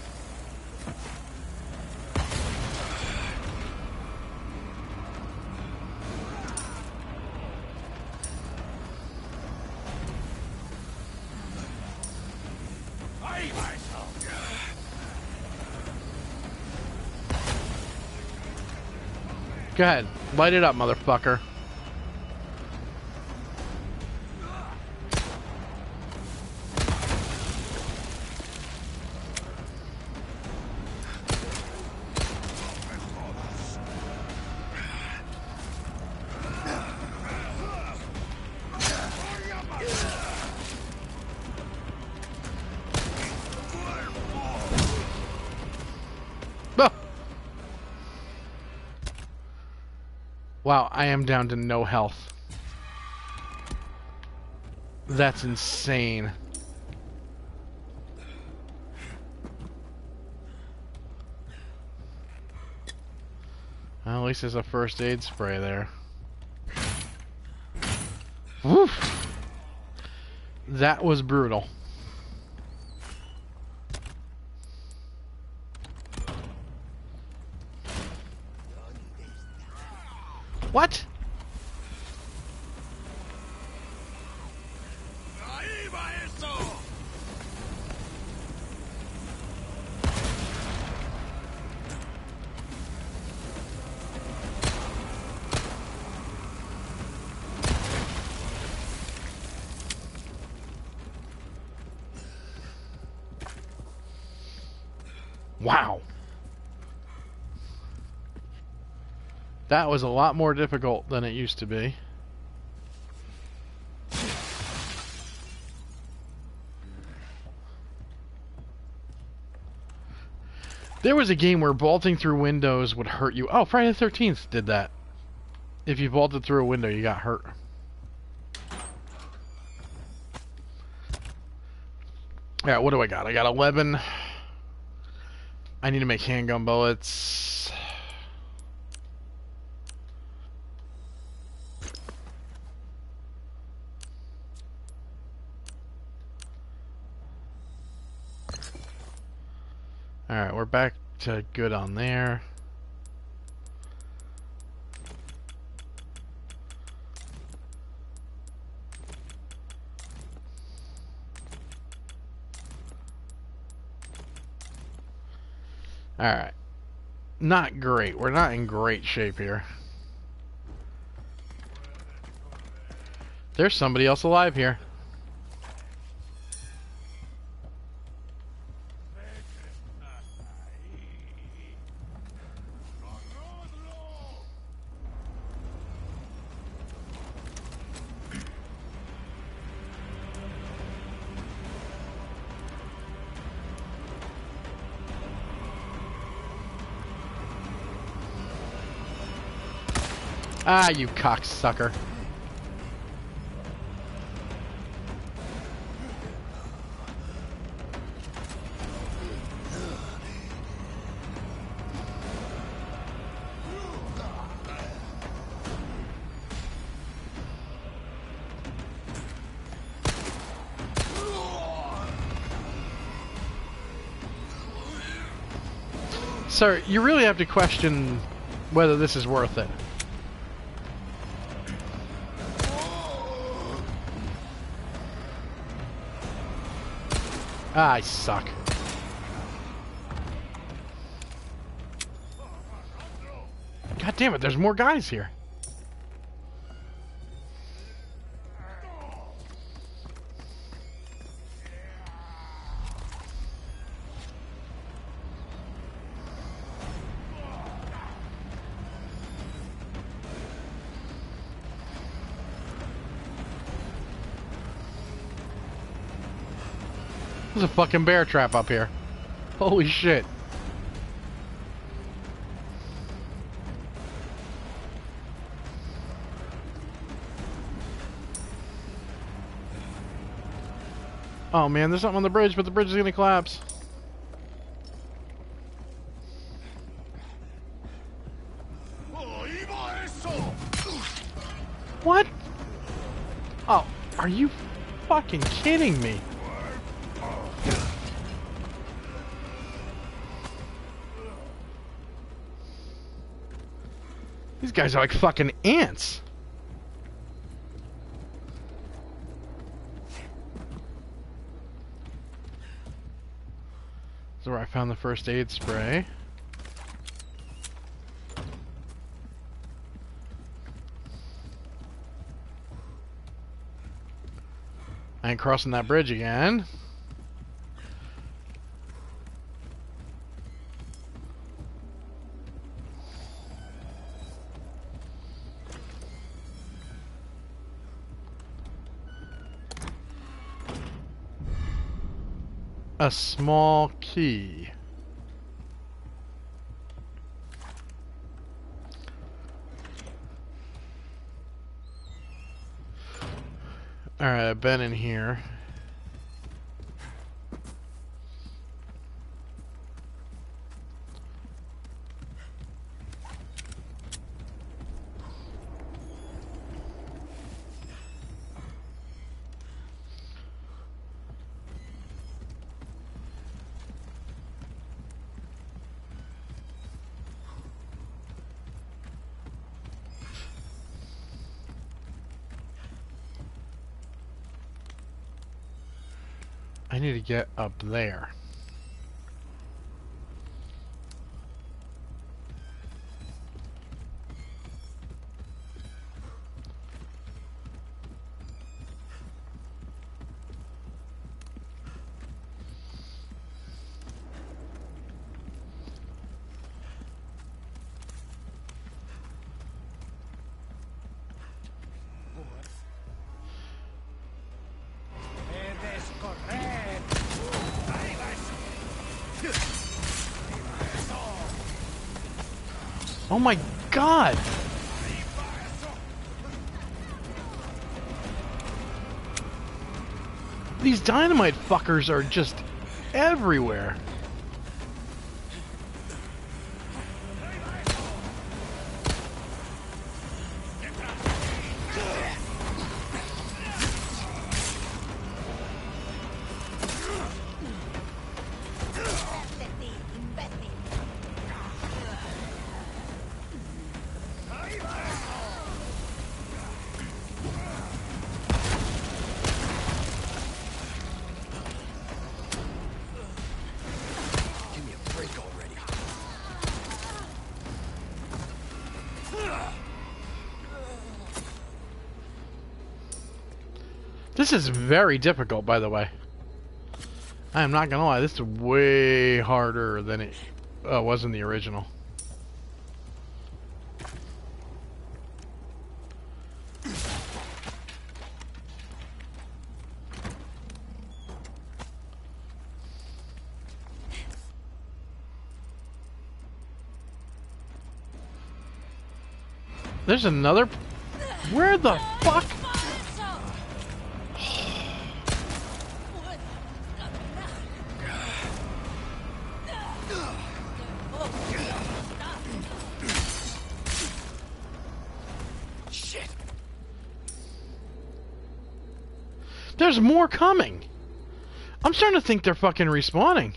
Go ahead, light it up, motherfucker. Wow, I am down to no health. That's insane. Well, at least there's a first aid spray there. Woof! That was brutal. What? Wow. That was a lot more difficult than it used to be. There was a game where vaulting through windows would hurt you. Oh, Friday the thirteenth did that. If you vaulted through a window, you got hurt. Alright, what do I got? I got eleven. I need to make handgun bullets. Alright, we're back to good on there. Alright. Not great. We're not in great shape here. There's somebody else alive here. Ah, you cocksucker. Sir, you really have to question whether this is worth it. Ah, I suck. God damn it, there's more guys here. There's a fucking bear trap up here. Holy shit. Oh man, there's something on the bridge, but the bridge is gonna collapse. What? Oh, are you fucking kidding me? These guys are like fucking ants. This is where I found the first aid spray. I ain't crossing that bridge again. A small key. Alright, I've been in here. I need to get up there. Oh my god! These dynamite fuckers are just everywhere. This is very difficult, by the way. I am not gonna lie, this is way harder than it uh, was in the original. There's another... Where the fuck? Shit. There's more coming. I'm starting to think they're fucking respawning.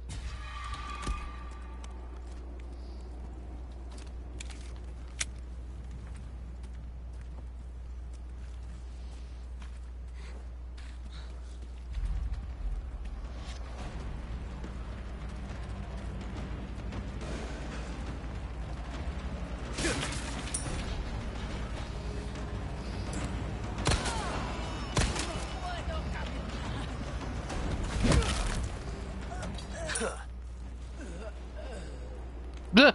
Bleh.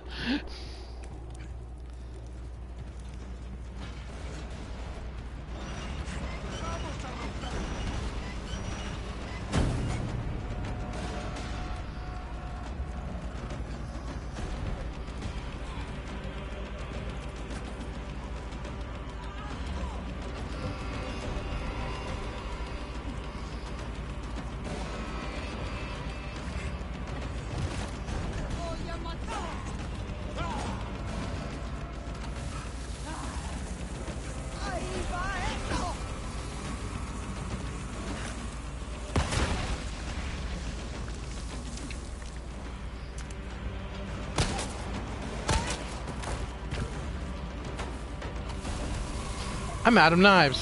I'm out of knives.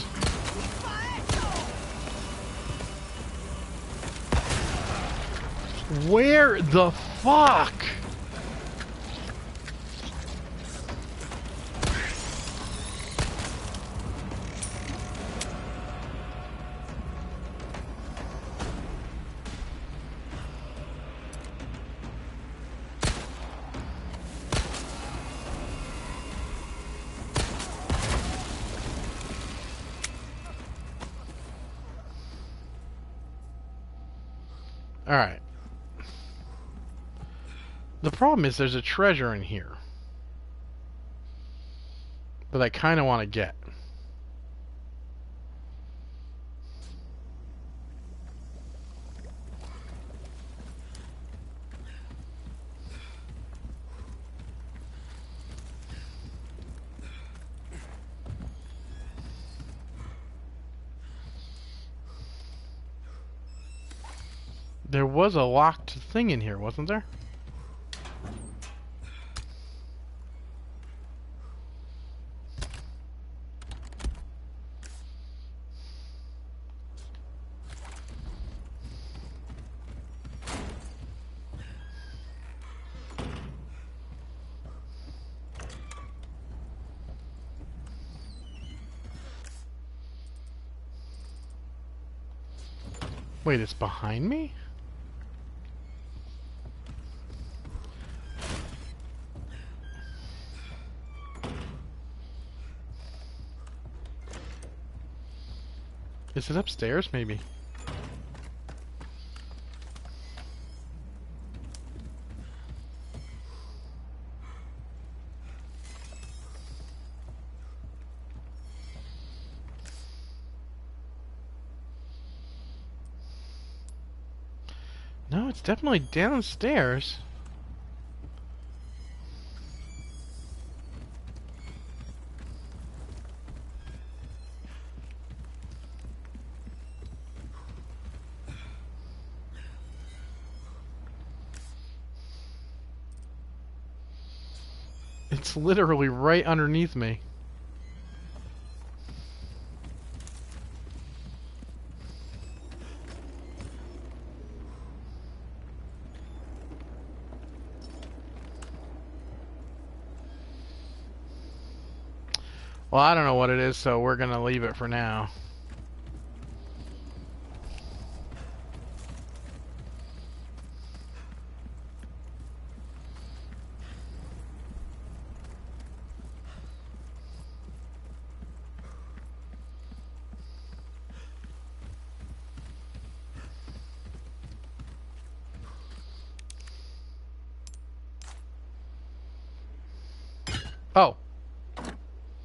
Where the fuck? Alright. The problem is there's a treasure in here that I kind of want to get. There was a locked thing in here, wasn't there? Wait, it's behind me? Is it upstairs, maybe? No, it's definitely downstairs. It's literally right underneath me. Well, I don't know what it is, so we're gonna leave it for now. Oh.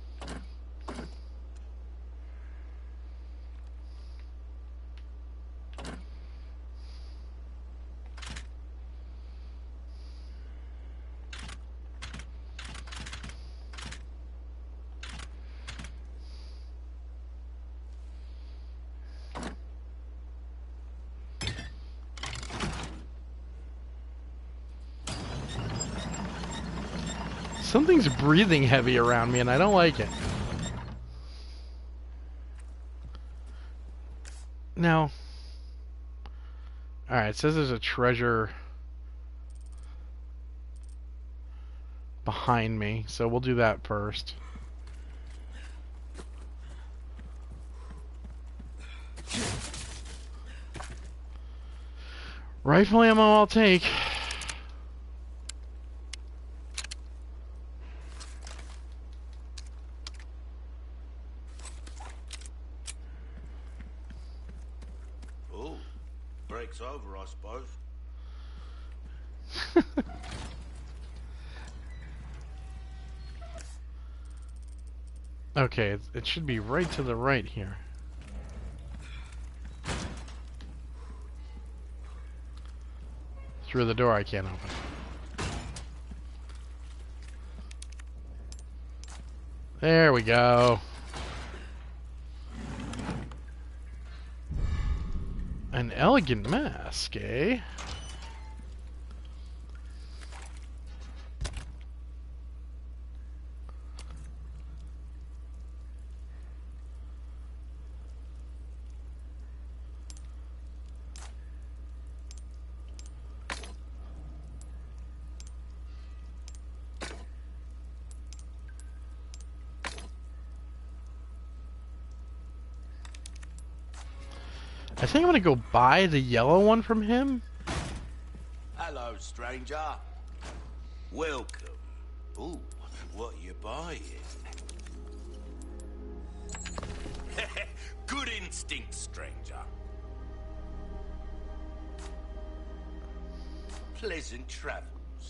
Something's breathing heavy around me and I don't like it. Now, alright, it says there's a treasure behind me, so we'll do that first. Rifle ammo I'll take. Oh, break's over, I suppose. Okay, it, it should be right to the right here. Through the door I can't open. There we go. An elegant mask, eh? I think I'm gonna go buy the yellow one from him. Hello, stranger. Welcome. Ooh, what you buying? Good instinct, stranger. Pleasant travels.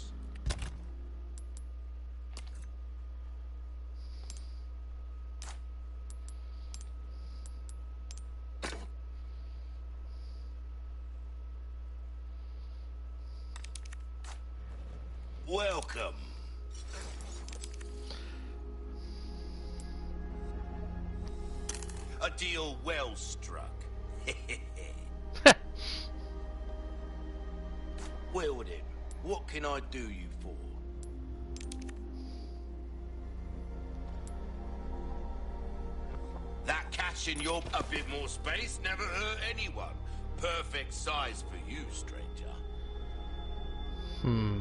Welcome. A deal well struck. Well then, what can I do you for? That cash in your a bit more space never hurt anyone. Perfect size for you, stranger. Hmm.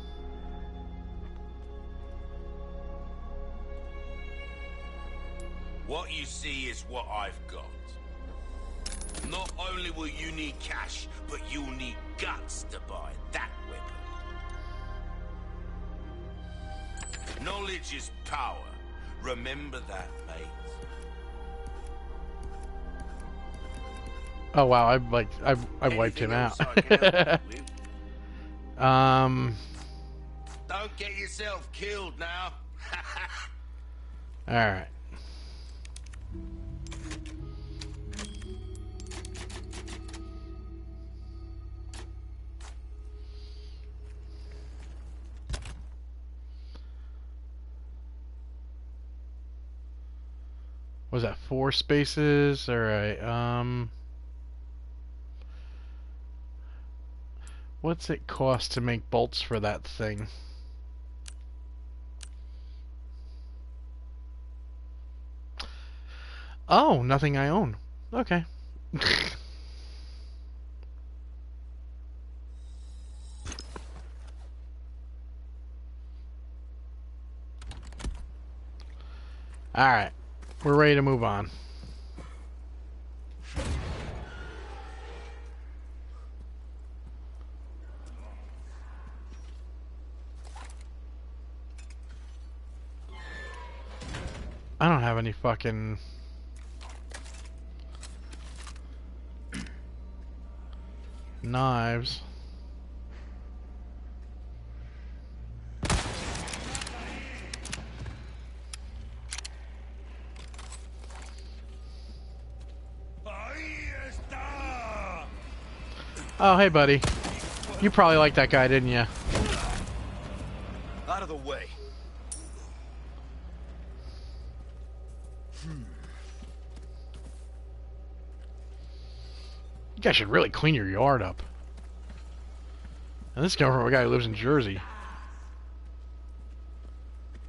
What you see is what I've got. Not only will you need cash, but you'll need guts to buy that weapon. Knowledge is power. Remember that, mate. Oh wow, I've like I've I wiped Anything him out. else I can help you with? um. Don't get yourself killed now. All right. Was that four spaces? All right. Um. What's it cost to make bolts for that thing? Oh, nothing I own. Okay. Alright. We're ready to move on. I don't have any fucking... knives. Oh, hey, buddy. You probably liked that guy, didn't you? Out of the way. You guys should really clean your yard up. And this is coming from a guy who lives in Jersey.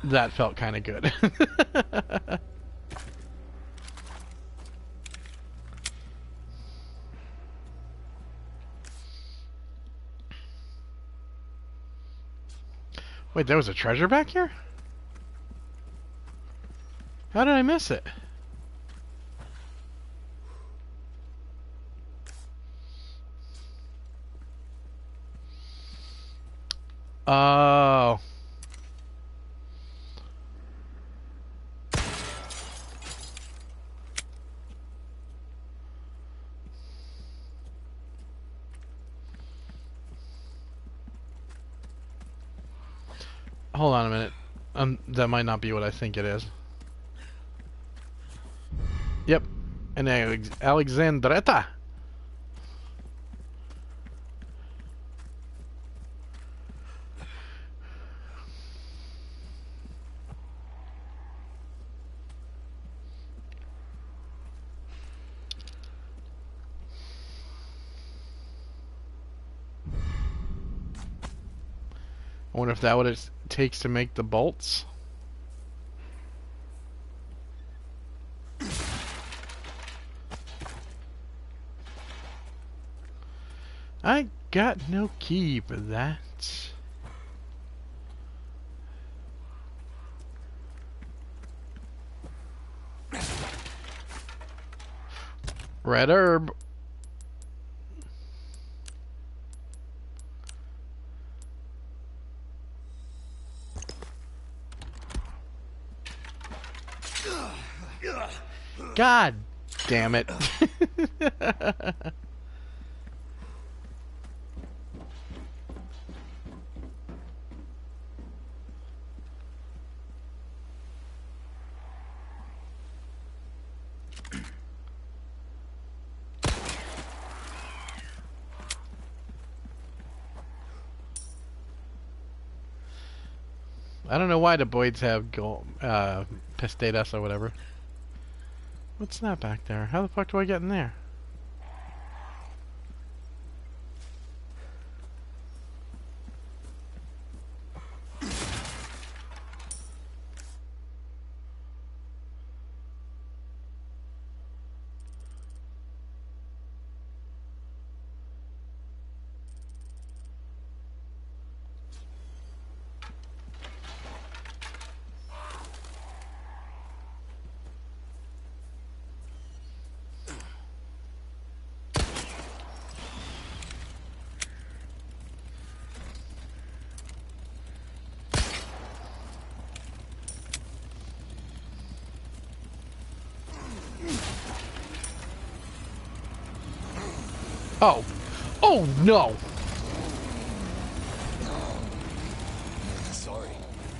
That felt kind of good. Wait, there was a treasure back here? How did I miss it? Oh. Hold on a minute. Um, that might not be what I think it is. Yep. An Alex Alexandretta. I wonder if that what it takes to make the bolts. I got no key for that. Red herb. God damn it. I don't know why the Boyds have gold, uh, Pestadas or whatever. What's that back there? How the fuck do I get in there? Oh. Oh, no. Sorry.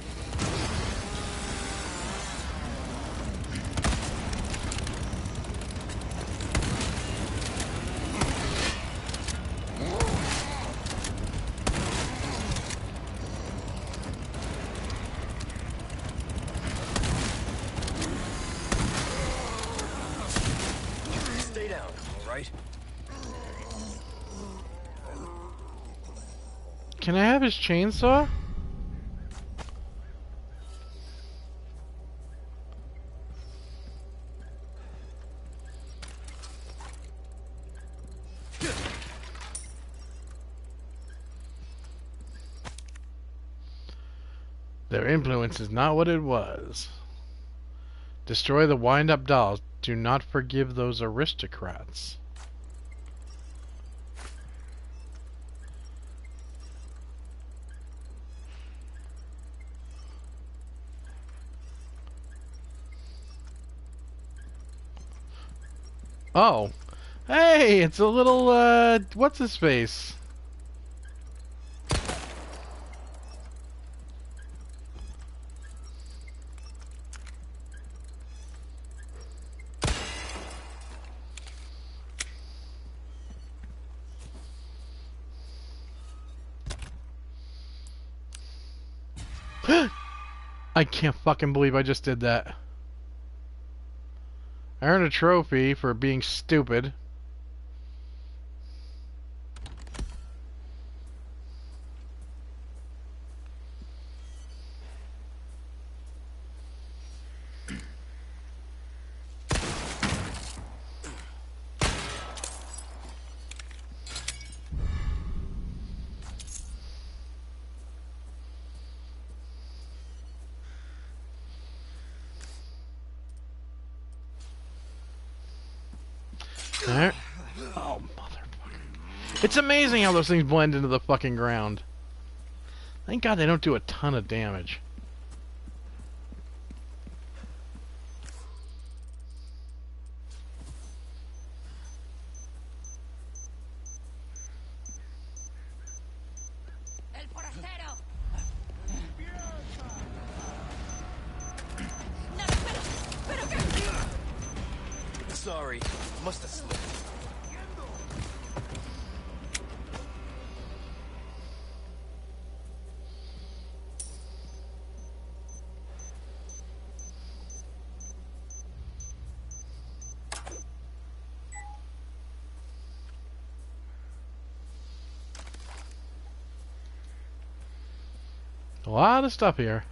Stay down, all right? Can I have his chainsaw? Their influence is not what it was. Destroy the wind-up dolls. Do not forgive those aristocrats. Oh. Hey, it's a little, uh, what's his face? I can't fucking believe I just did that. I earned a trophy for being stupid. There. Oh, motherfucker. It's amazing how those things blend into the fucking ground. Thank God they don't do a ton of damage. El forastero. No, pero, pero qué. Sorry, must have slipped. A lot of stuff here.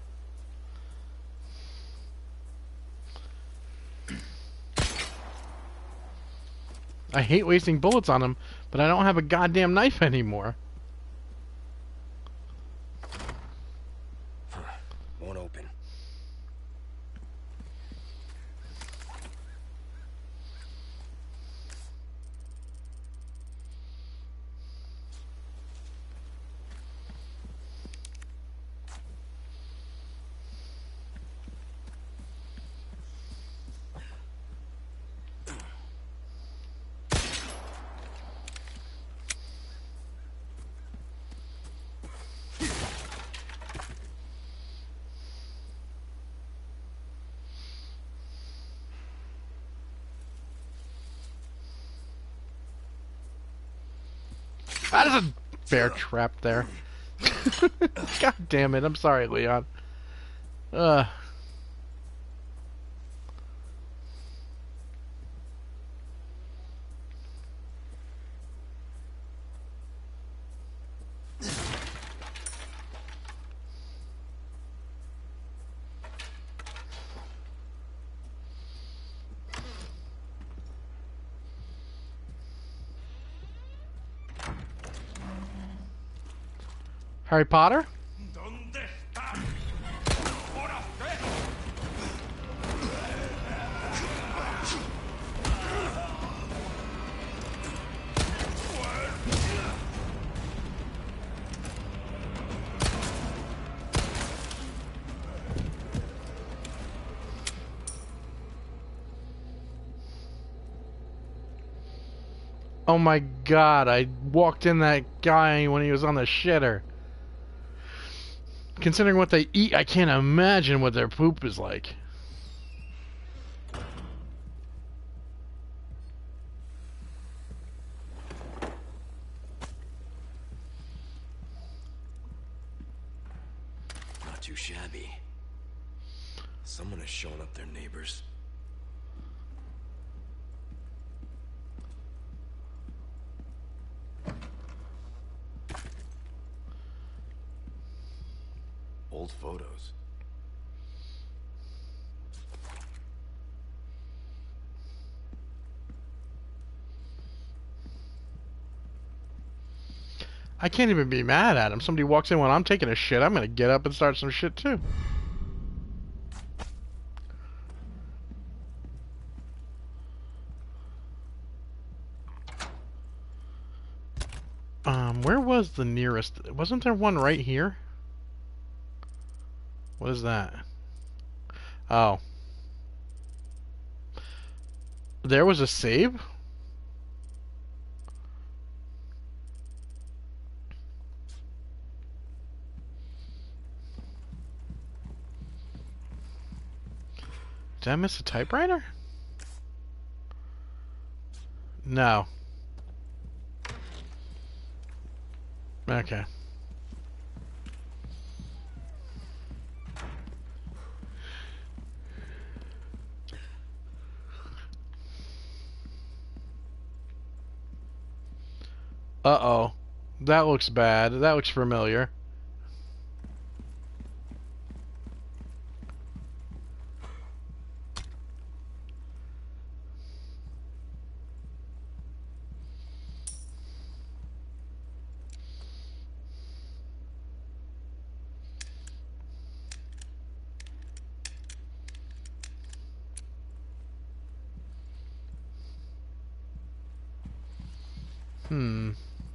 I hate wasting bullets on them, but I don't have a goddamn knife anymore. Won't open. Ah, there's a bear trap there. God damn it! I'm sorry, Leon. Uh. Harry Potter? Oh my god, I walked in that guy when he was on the shitter. Considering what they eat, I can't imagine what their poop is like. Not too shabby. Someone has shown up their neighbors. Old photos. I can't even be mad at him. Somebody walks in when I'm taking a shit, I'm gonna get up and start some shit too. Um, where was the nearest? Wasn't there one right here? What is that? Oh. There was a save? Did I miss a typewriter? No. Okay. Uh-oh. That looks bad. That looks familiar. Hmm.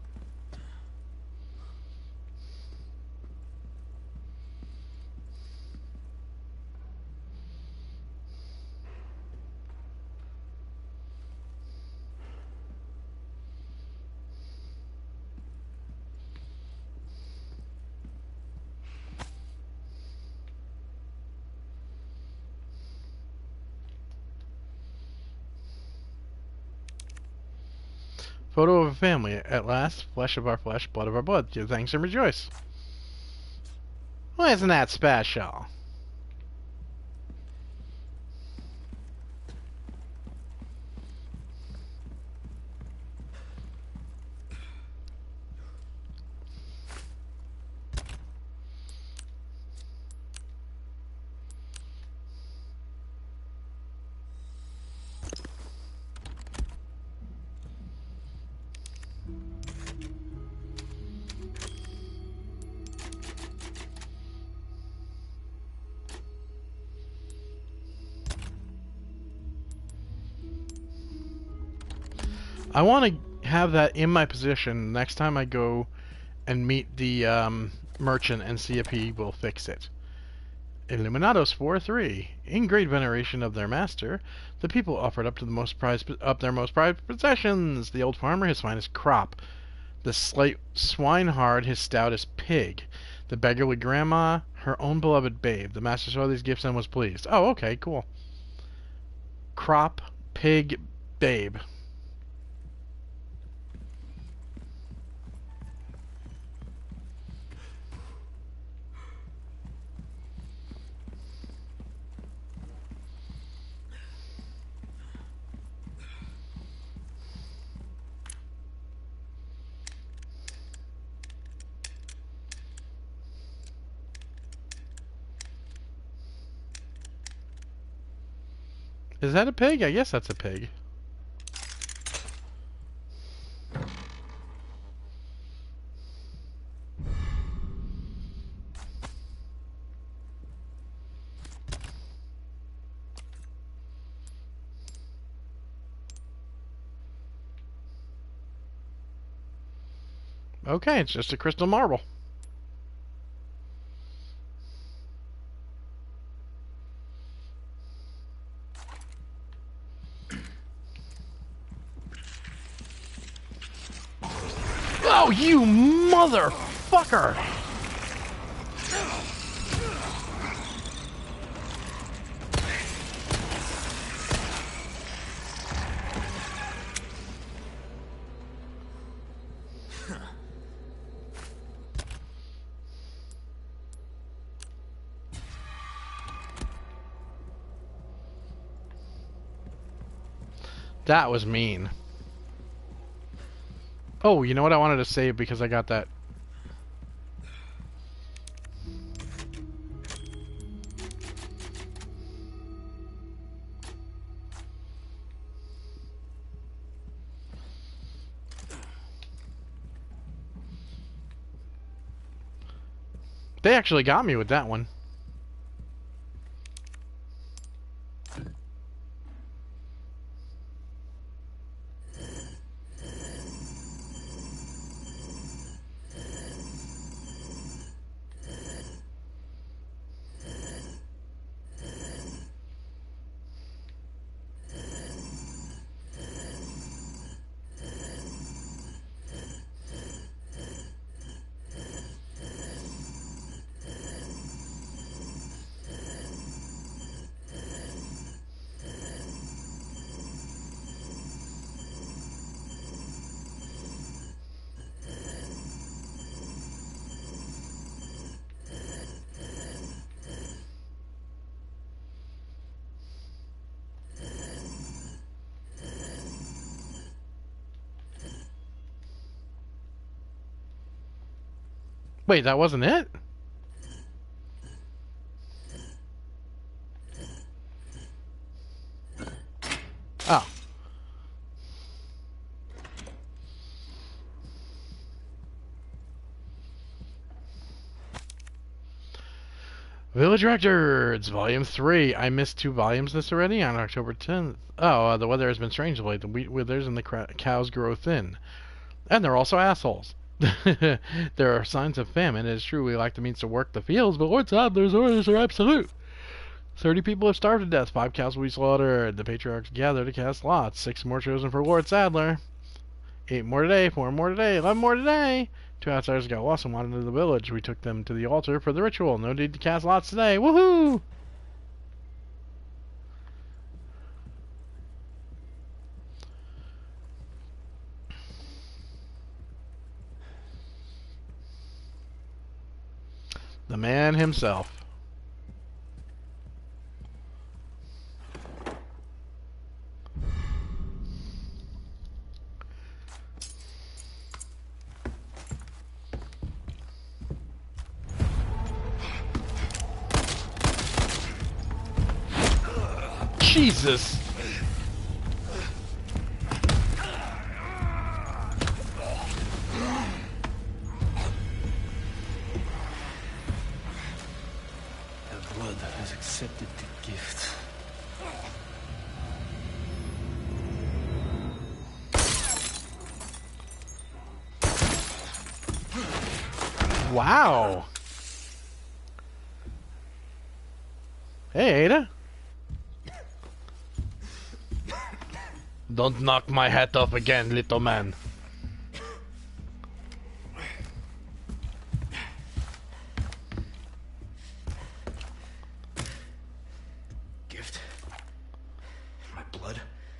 Photo of a family. At last, flesh of our flesh, blood of our blood. Give thanks and rejoice. Well, isn't that special? I want to have that in my position next time I go and meet the um, merchant and see if he will fix it. Illuminados four three. In great veneration of their master, the people offered up to the most prized up their most prized possessions. The old farmer his finest crop, the slight swineherd his stoutest pig, the beggarly grandma her own beloved babe. The master saw these gifts and was pleased. Oh, okay, cool. Crop, pig, babe. Is that a pig? I guess that's a pig. Okay, it's just a crystal marble. Oh, you motherfucker! That was mean. Oh, you know what I wanted to save because I got that. They actually got me with that one. Wait, that wasn't it? Oh. Village Records, Volume three. I missed two volumes this already on October tenth. Oh, uh, the weather has been strange lately. The wheat withers and the cows grow thin. And they're also assholes. There are signs of famine. It is true we lack the means to work the fields, but Lord Sadler's orders are absolute. Thirty people have starved to death. Five cows will be slaughtered. The patriarchs gather to cast lots. Six more chosen for Lord Sadler. Eight more today. Four more today. Eleven more today. Two outsiders got lost and wandered into the village. We took them to the altar for the ritual. No need to cast lots today. Woohoo! The man himself. Jesus! The blood has accepted the gift. Wow! Hey, Ada. Don't knock my hat off again, little man. Gift? My blood?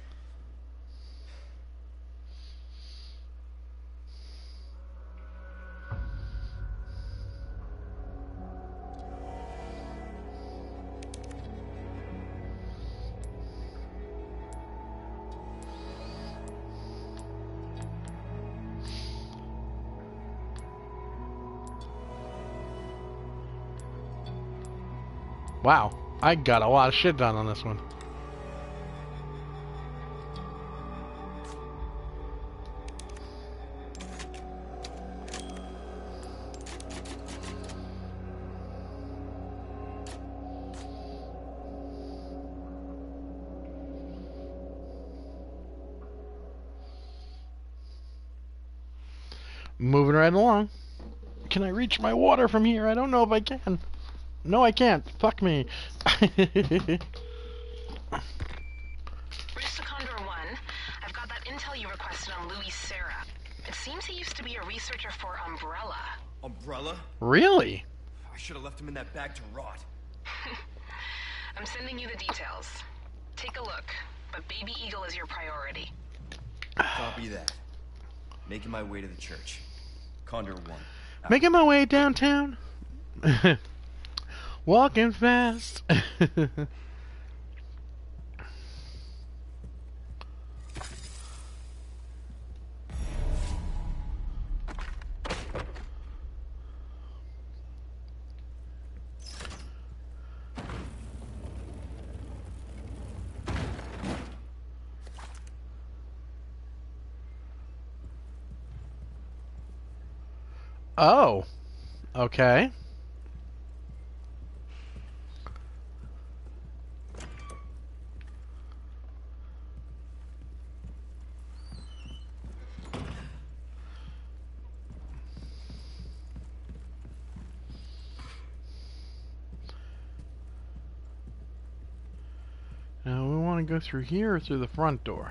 Wow, I got a lot of shit done on this one. Moving right along. Can I reach my water from here? I don't know if I can. No, I can't. Fuck me. Bruce Condor one, I've got that intel you requested on Louis Serra. It seems he used to be a researcher for Umbrella. Umbrella? Really? I should have left him in that bag to rot. I'm sending you the details. Take a look, but Baby Eagle is your priority. Copy that. Making my way to the church. Condor one. Making my way downtown. Walking fast. Oh. Okay. Now we want to go through here or through the front door?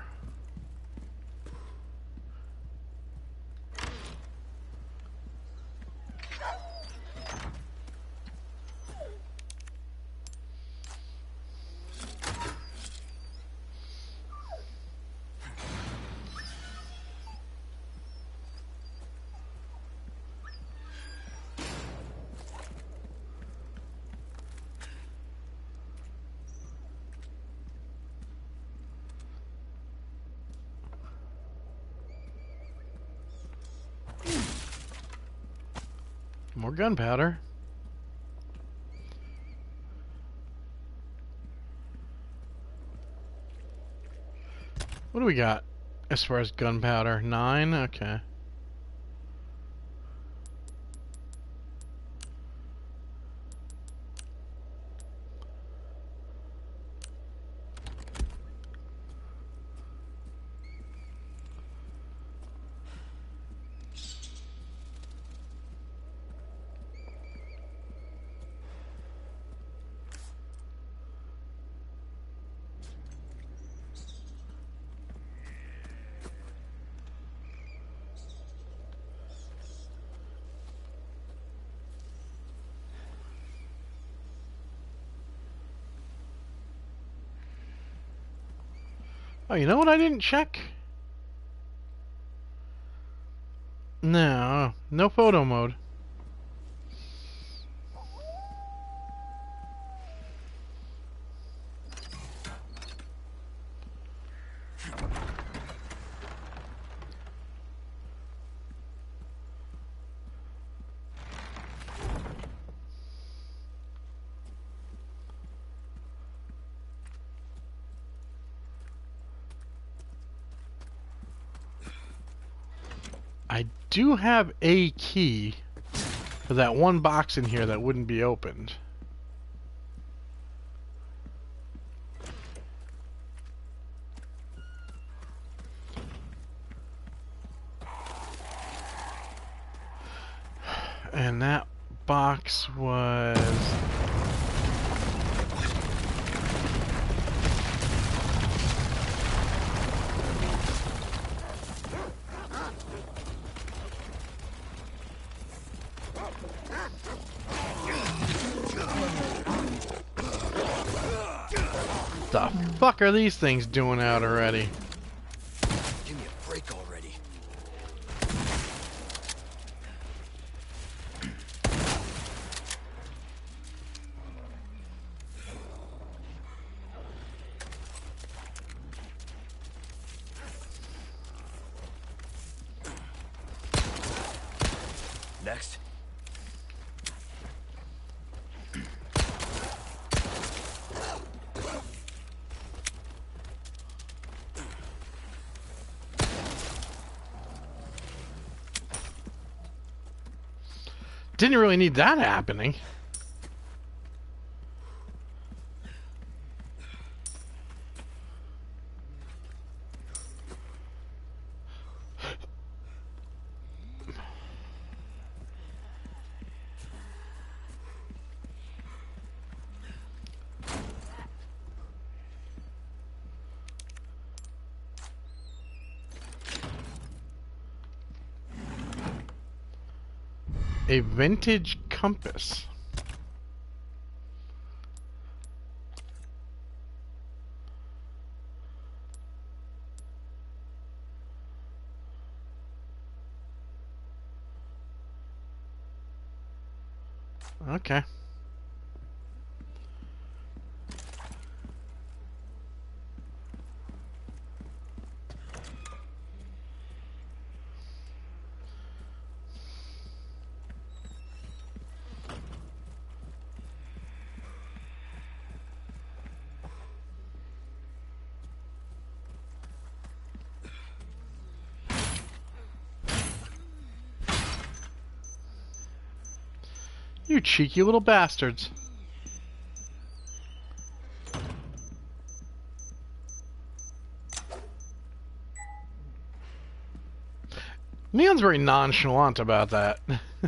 More gunpowder. What do we got as far as gunpowder? Nine? Okay. Oh, you know what I didn't check? No, no photo mode. I do have a key for that one box in here that wouldn't be opened. And that box was... The fuck are these things doing out already? Give me a break already. Next. Didn't really need that happening. A vintage compass. Okay. You cheeky little bastards. Neon's very nonchalant about that.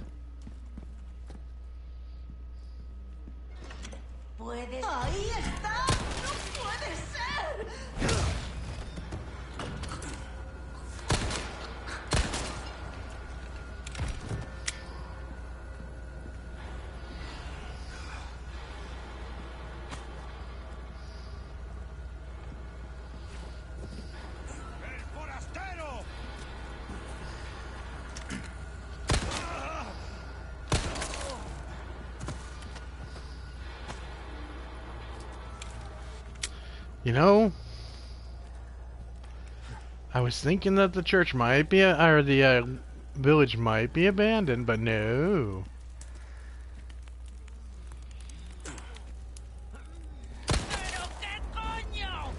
Puede- Ahí está. No puede ser. You know, I was thinking that the church might be, a, or the uh, village might be abandoned, but no. ¿Pero qué coño?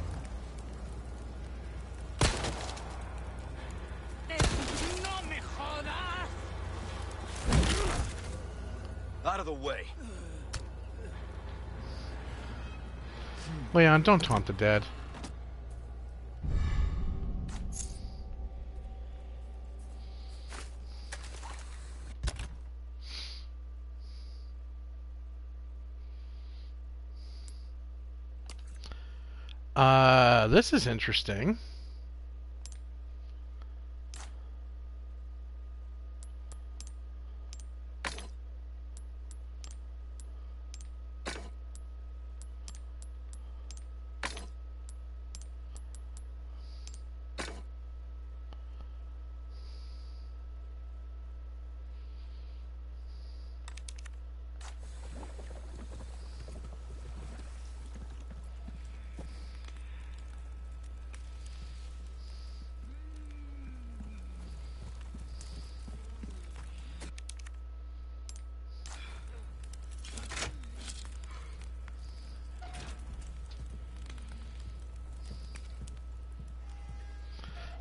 ¡No me jodas! Out of the way. Leon, don't taunt the dead. Uh, this is interesting.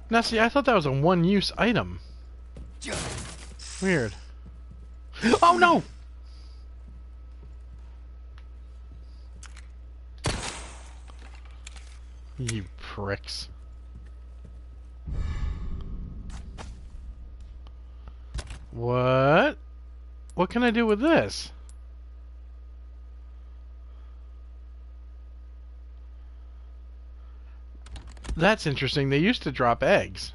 Now see, I thought that was a one-use item. Weird. Oh no! You pricks. What? What can I do with this? That's interesting. They used to drop eggs.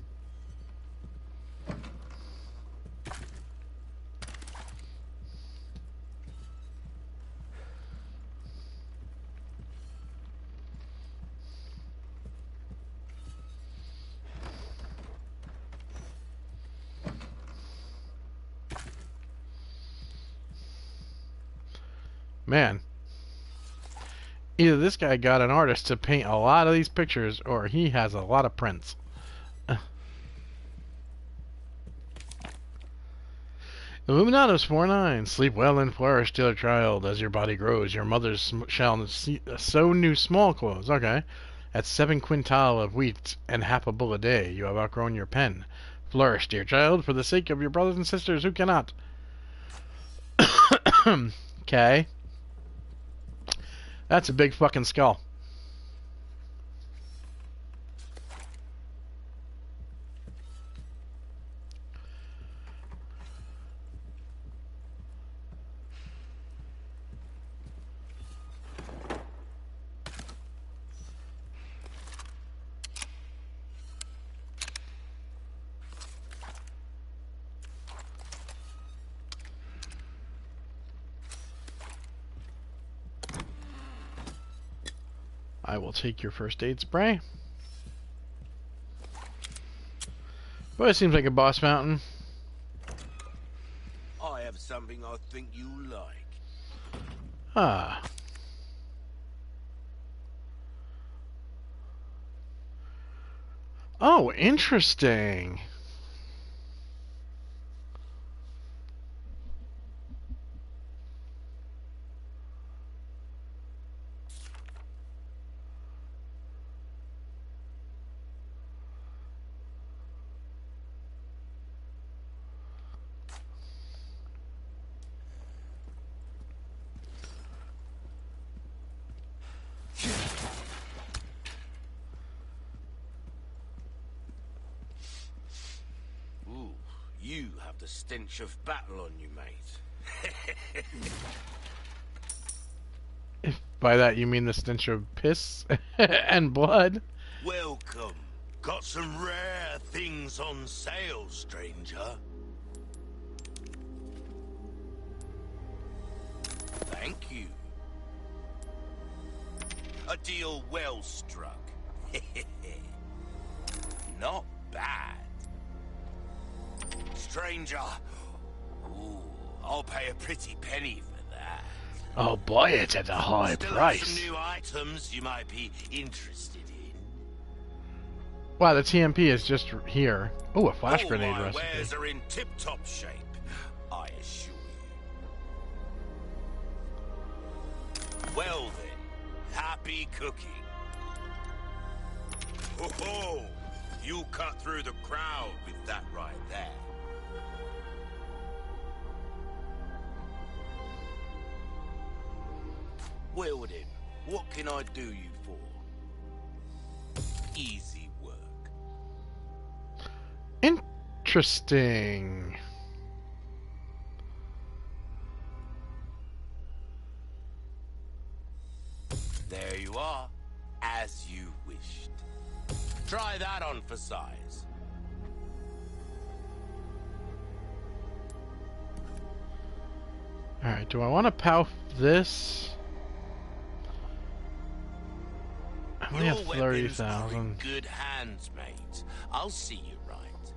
Man. Either this guy got an artist to paint a lot of these pictures, or he has a lot of prints. Illuminatus four nine. Sleep well and flourish, dear child. As your body grows, your mothers shall sew new small clothes. Okay. At seven quintal of wheat and half a bull a day, you have outgrown your pen. Flourish, dear child, for the sake of your brothers and sisters who cannot. Okay. That's a big fucking skull. I will take your first aid spray. Well, it seems like a boss fountain. I have something I think you like. Ah. Oh, interesting. You have the stench of battle on you, mate. If by that you mean the stench of piss and blood. Welcome. Got some rare things on sale, stranger. Thank you. A deal well struck. Not bad. Stranger, ooh, I'll pay a pretty penny for that. I'll buy it at a high Still price. Have some new items you might be interested in. Wow, the T M P is just here. Oh, a flash All grenade my recipe. wares are in tip-top shape, I assure you. Well then, happy cooking. Ho ho! You cut through the crowd with that right there. Well then, what can I do you for? Easy work. Interesting. There you are, as you wished. Try that on for size. Alright, do I want to pow this? I only have Your thirty weapons are in thousand. good hands, mate. I'll see you right.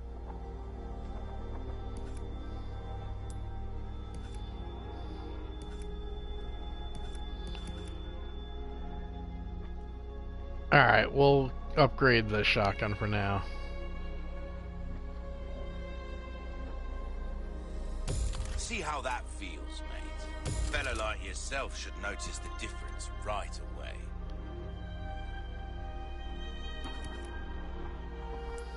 Alright, we'll upgrade the shotgun for now. See how that feels, mate. A fella like yourself should notice the difference right away.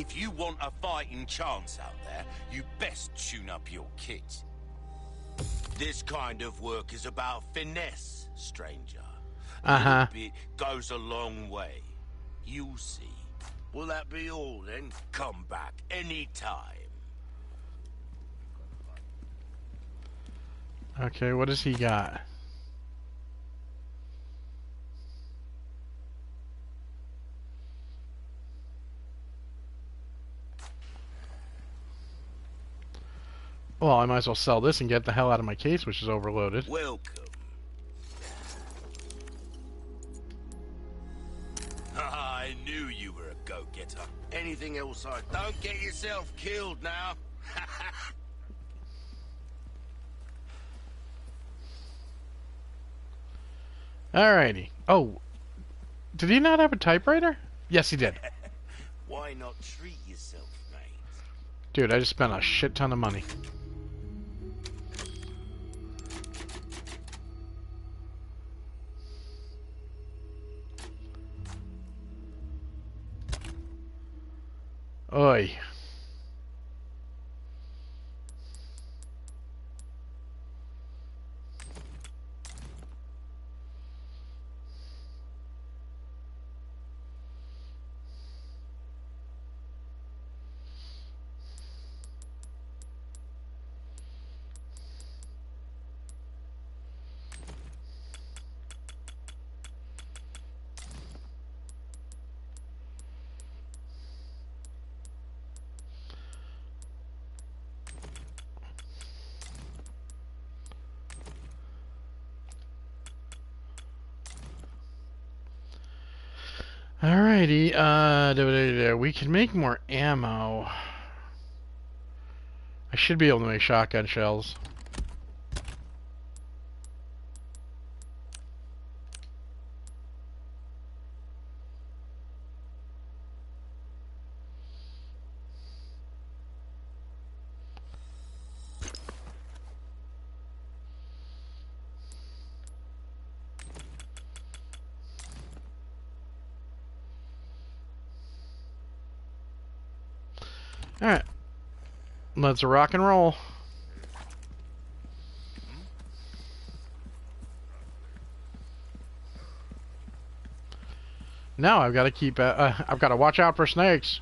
If you want a fighting chance out there, you best tune up your kit. This kind of work is about finesse, stranger. A Uh-huh. little bit goes a long way. You'll see. Will that be all then? Come back anytime. Okay, what does he got? Well, I might as well sell this and get the hell out of my case, which is overloaded. Welcome. I knew you were a go-getter. Anything else I... Don't get yourself killed now. Alrighty. Oh, did he not have a typewriter? Yes, he did. Why not treat yourself, mate? Dude, I just spent a shit ton of money. Oi. Alrighty, uh, da- da- da- we can make more ammo. I should be able to make shotgun shells. Alright. Let's rock and roll. Now I've got to keep, uh, uh, I've got to watch out for snakes.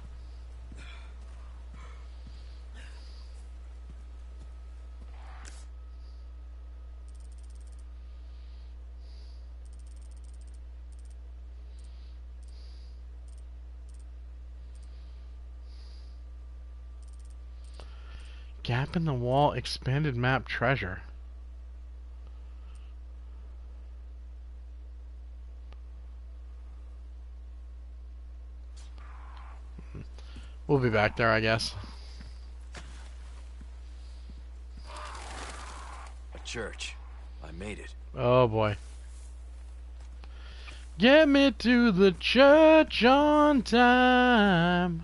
Gap in the wall, expanded map treasure. We'll be back there, I guess. A church. I made it. Oh boy. Get me to the church on time.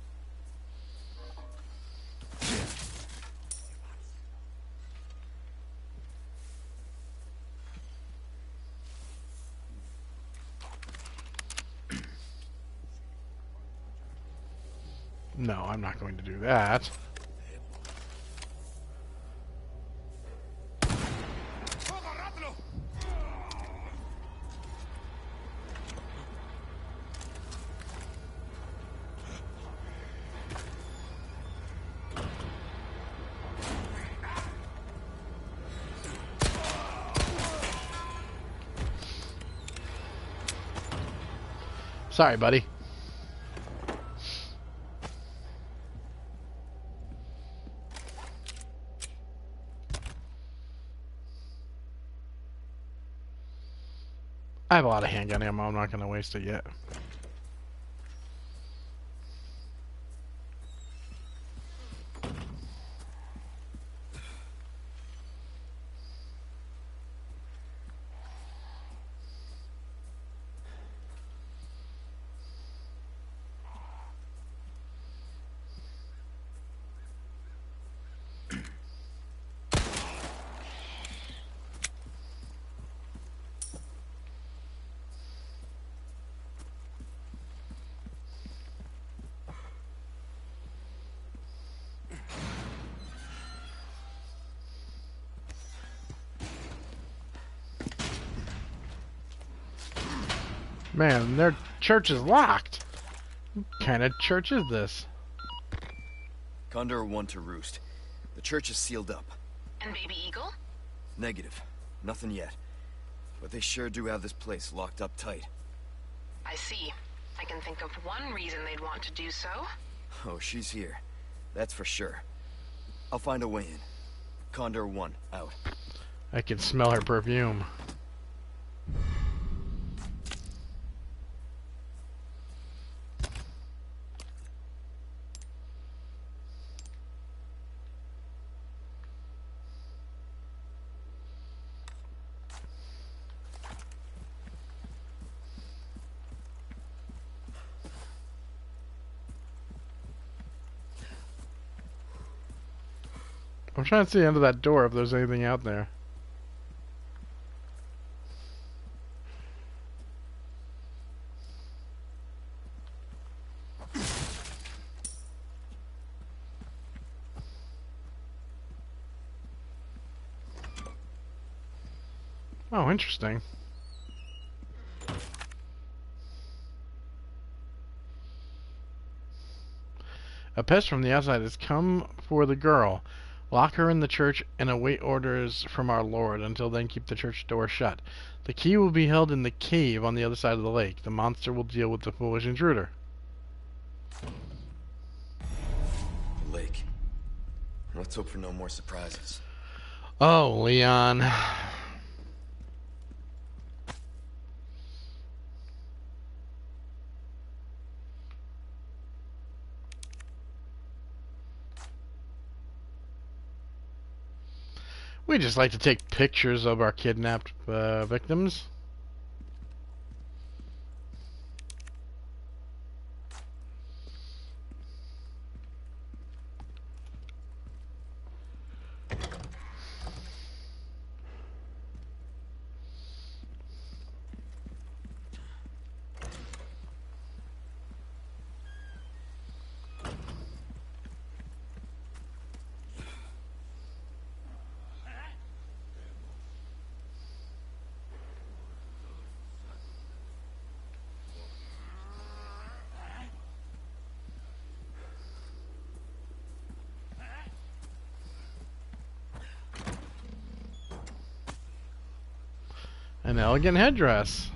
No, I'm not going to do that. Sorry, buddy. I have a lot of handgun ammo. I'm not going to waste it yet. Man, their church is locked. What kind of church is this? Condor one to roost. The church is sealed up. And Baby Eagle? Negative. Nothing yet. But they sure do have this place locked up tight. I see. I can think of one reason they'd want to do so. Oh, she's here. That's for sure. I'll find a way in. Condor one, out. I can smell her perfume. I'm trying to see under that door if there's anything out there. Oh, interesting. A pest from the outside has come for the girl. Lock her in the church and await orders from our Lord. Until then, keep the church door shut. The key will be held in the cave on the other side of the lake. The monster will deal with the foolish intruder. Lake. Let's hope for no more surprises. Oh, Leon. We just like to take pictures of our kidnapped uh, victims. An elegant headdress.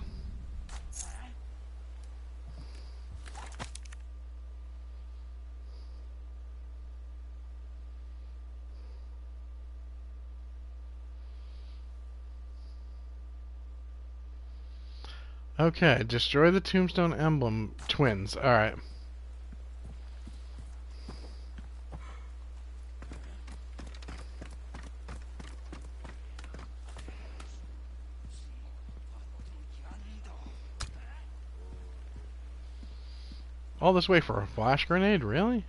Okay, destroy the tombstone emblem twins. Alright. All this way for a flash grenade? Really?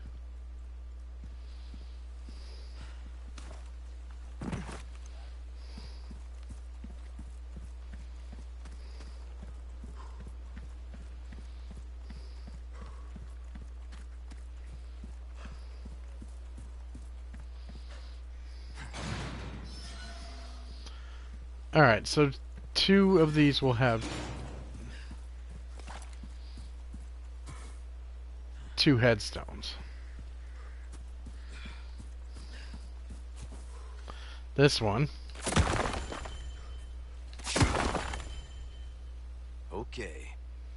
Alright, so two of these will have two headstones. This one. Okay.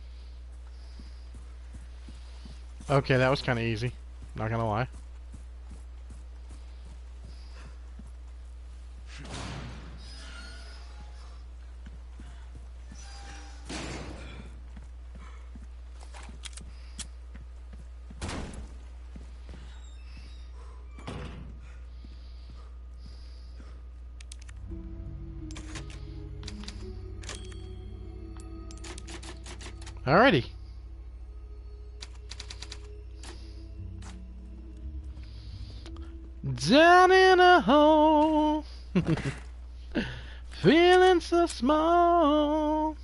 Okay, that was kind of easy. Not gonna lie. Alrighty. Down in a hole, feeling so small.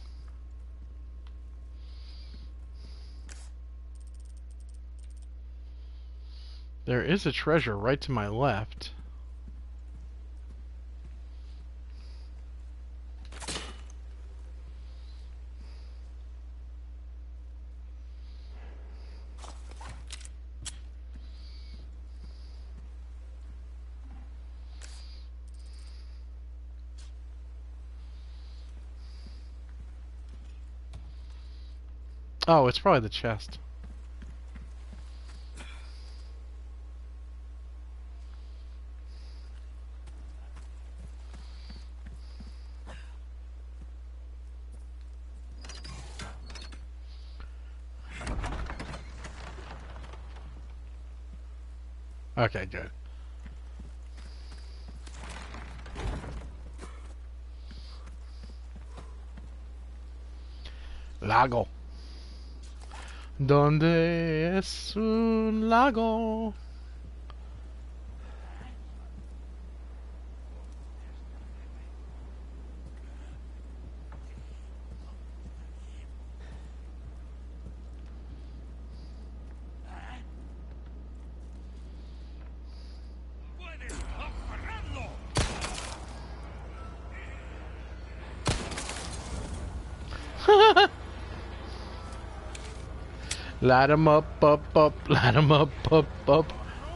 There is a treasure right to my left. Oh, it's probably the chest. Okay, good. Lago. ¿Dónde es un lago? Light 'em up, up, up, light 'em up, up, up.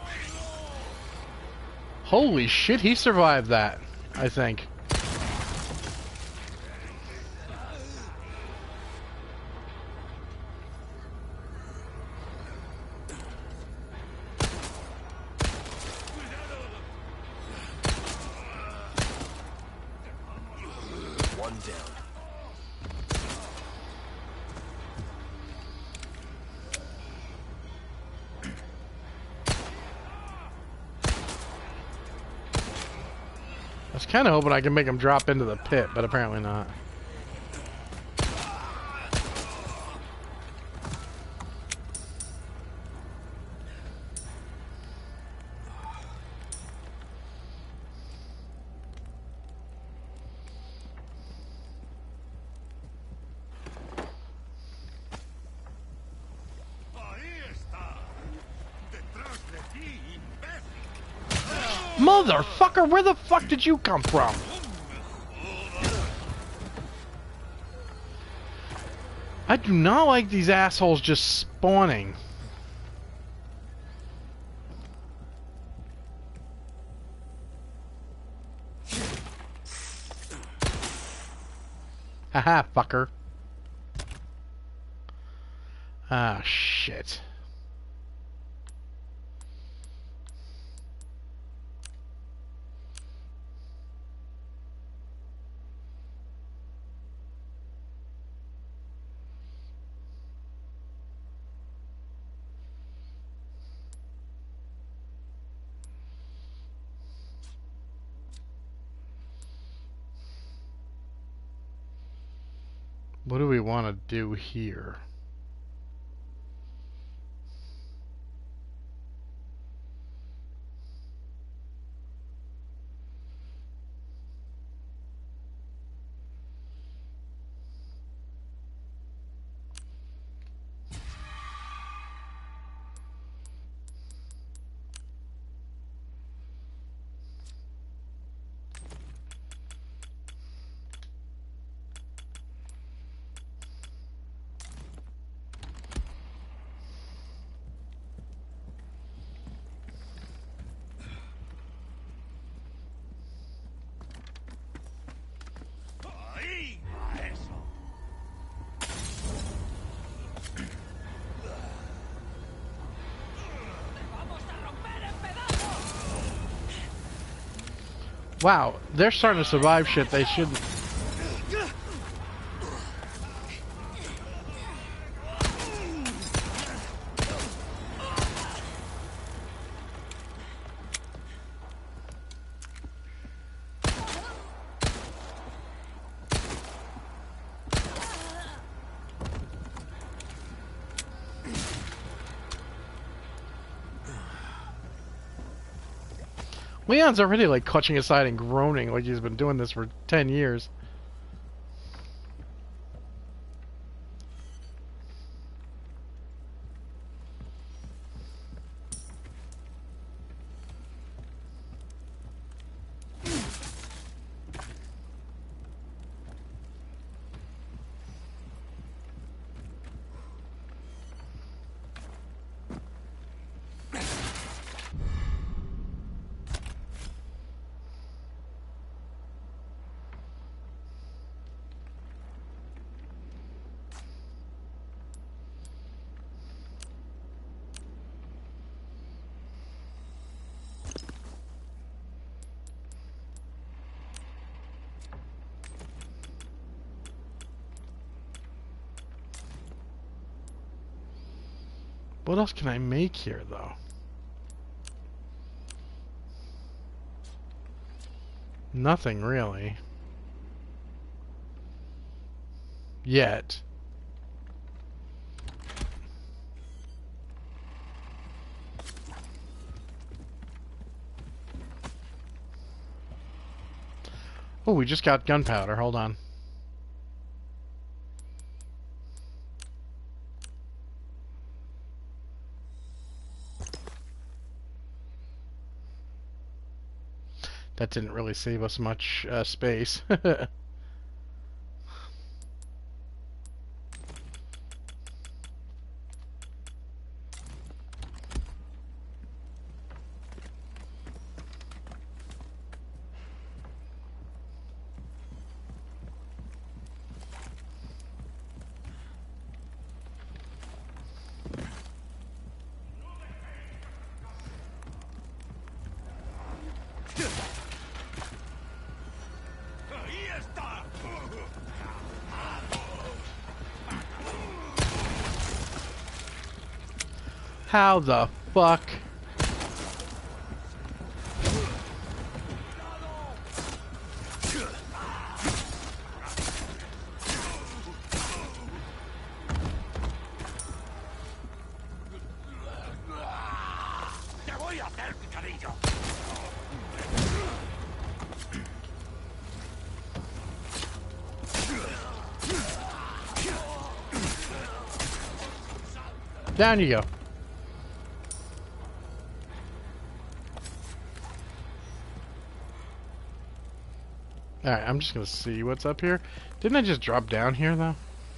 Holy shit, he survived that, I think. One down. I was kind of hoping I could make him drop into the pit, but apparently not. Motherfucker, where the fuck did you come from? I do not like these assholes just spawning. Haha, fucker. Ah, shit. What do we want to do here? Wow, they're starting to survive shit they shouldn't. Leon's already like clutching his side and groaning like he's been doing this for ten years. What else can I make here, though? Nothing, really. Yet. Oh, we just got gunpowder. Hold on. That didn't really save us much uh, space. How the fuck? Down you go. Alright, I'm just gonna see what's up here. Didn't I just drop down here, though?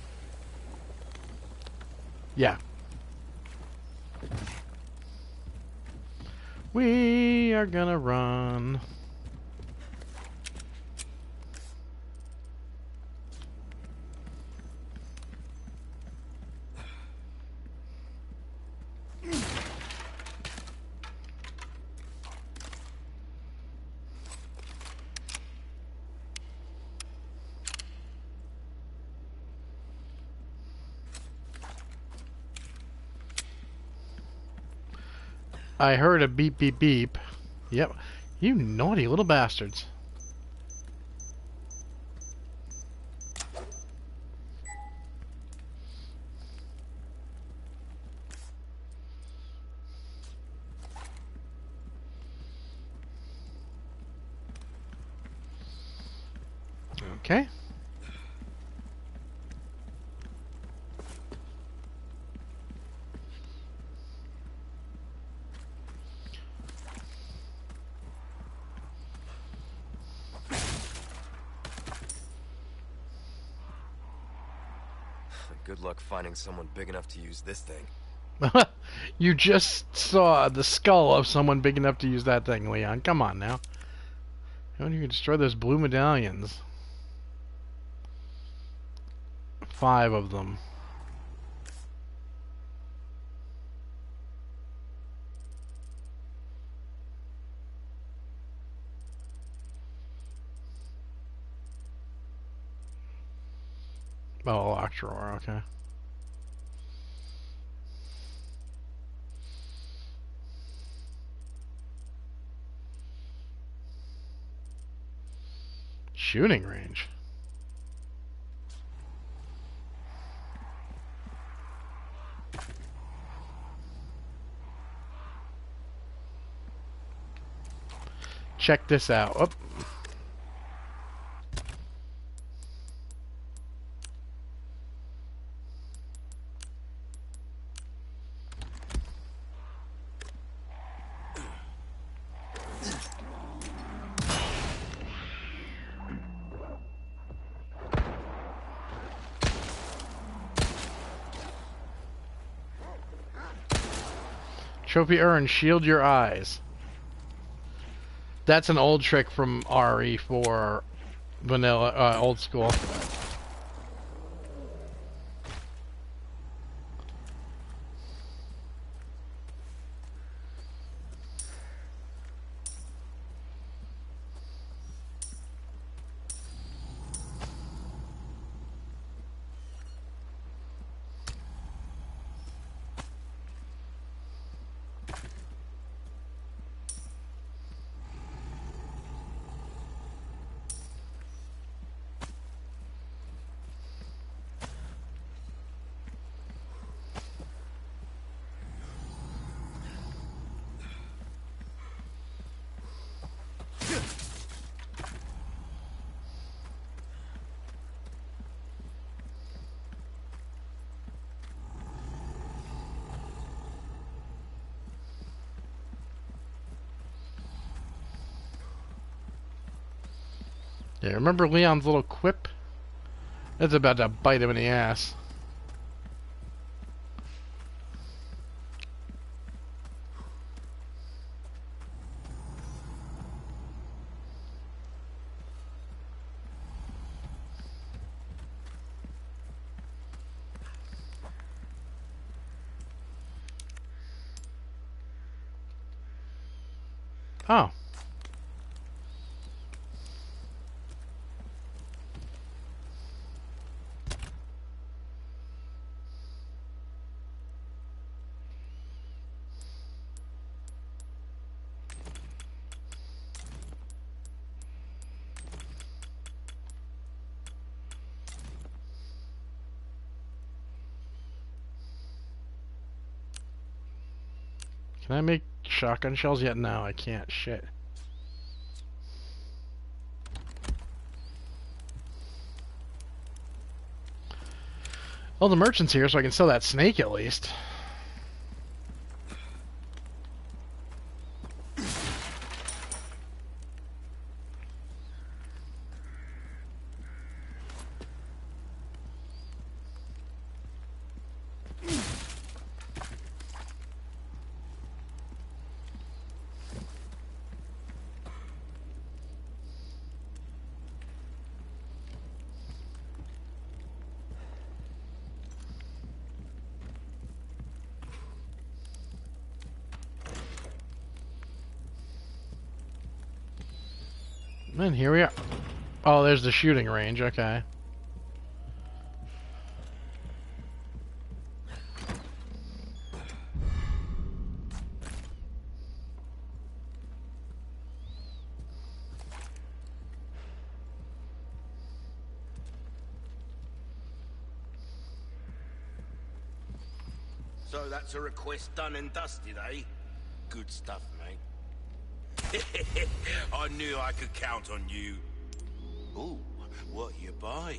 Yeah. We are gonna run. I heard a beep beep beep. Yep. You naughty little bastards. Okay. Good luck finding someone big enough to use this thing. You just saw the skull of someone big enough to use that thing, Leon. Come on now. How do you destroy those blue medallions? Five of them. Oh, locked drawer, okay. Shooting range. Check this out. Oh. Trophy urn, shield your eyes. That's an old trick from R E four vanilla, uh, old school. Yeah, remember Leon's little quip? It's about to bite him in the ass. Oh. Can I make shotgun shells yet? No, I can't. Shit. Well, the merchant's here, so I can sell that snake at least. And here we are. Oh, there's the shooting range. Okay. So that's a request done and dusted, eh? Good stuff, mate. I knew I could count on you. Ooh, what you buying?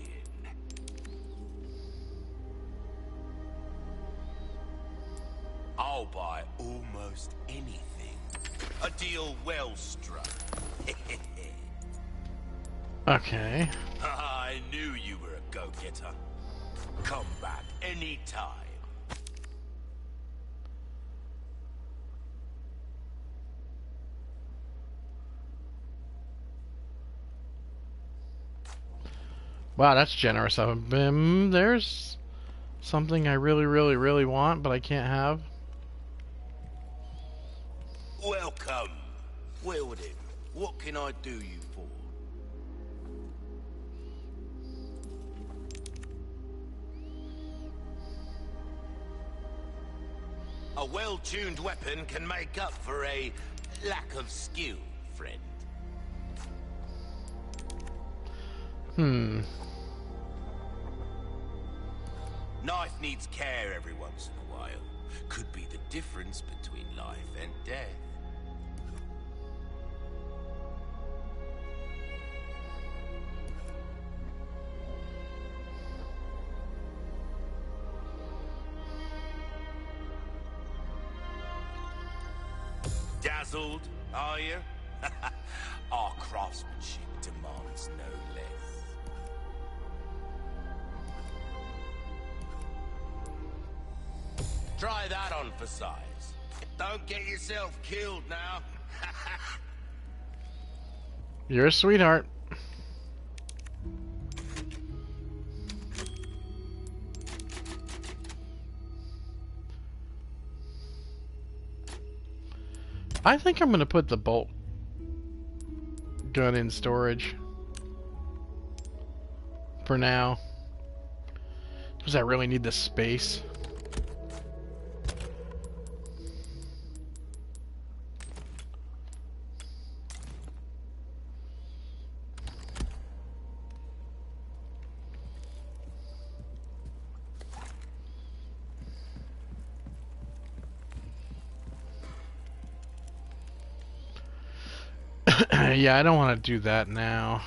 I'll buy almost anything. A deal well struck. Okay. I knew you were a go-getter. Come back anytime. Wow, that's generous of him. There's something I really, really, really want, but I can't have. Welcome. Weldon, what can I do you for? A well-tuned weapon can make up for a lack of skill, friend. Hmm. Knife needs care every once in a while. Could be the difference between life and death. Dazzled, are you? Our craftsmanship demands no less. Try that on for size. Don't get yourself killed now. You're a sweetheart. I think I'm gonna put the bolt gun in storage for now, because I really need the space. Yeah, I don't want to do that now.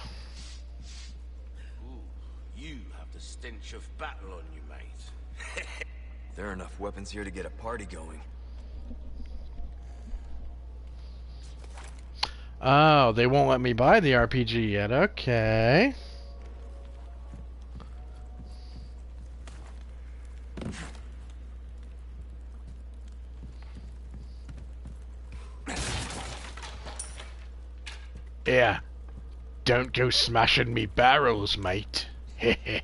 Ooh, you have the stench of battle on you, mate. There are enough weapons here to get a party going. Oh, they won't let me buy the R P G yet. Okay. Yeah. Don't go smashing me barrels, mate. Heh.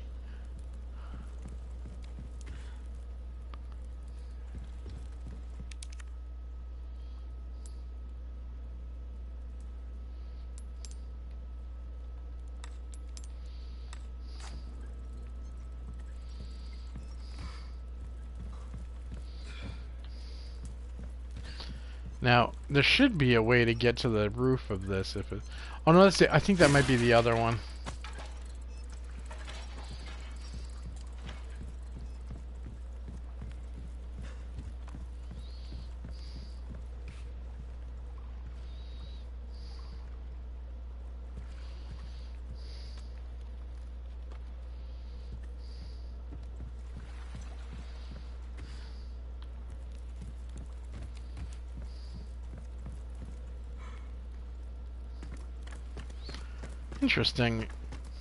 Now, there should be a way to get to the roof of this if it... Oh no, that's the, I think that might be the other one. Interesting.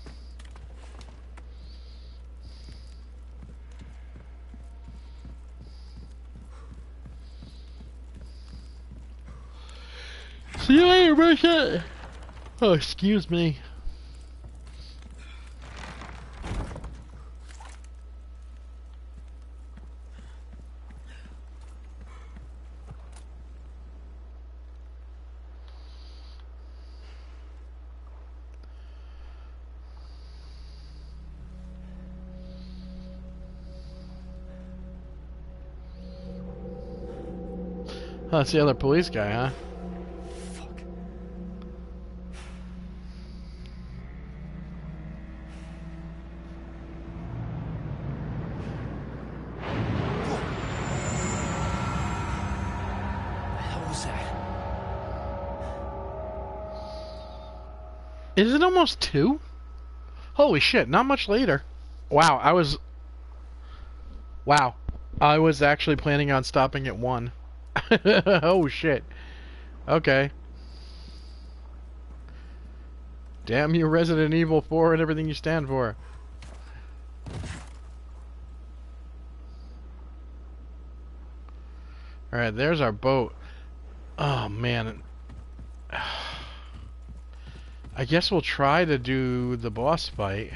See you later, Bridget. Oh, excuse me. Oh, that's the other police guy, huh? Fuck. The hell was that? Is it almost two? Holy shit, not much later. Wow, I was... Wow. I was actually planning on stopping at one. Oh shit. Okay. Damn you, Resident Evil four and everything you stand for. Alright, there's our boat. Oh man. I guess we'll try to do the boss fight.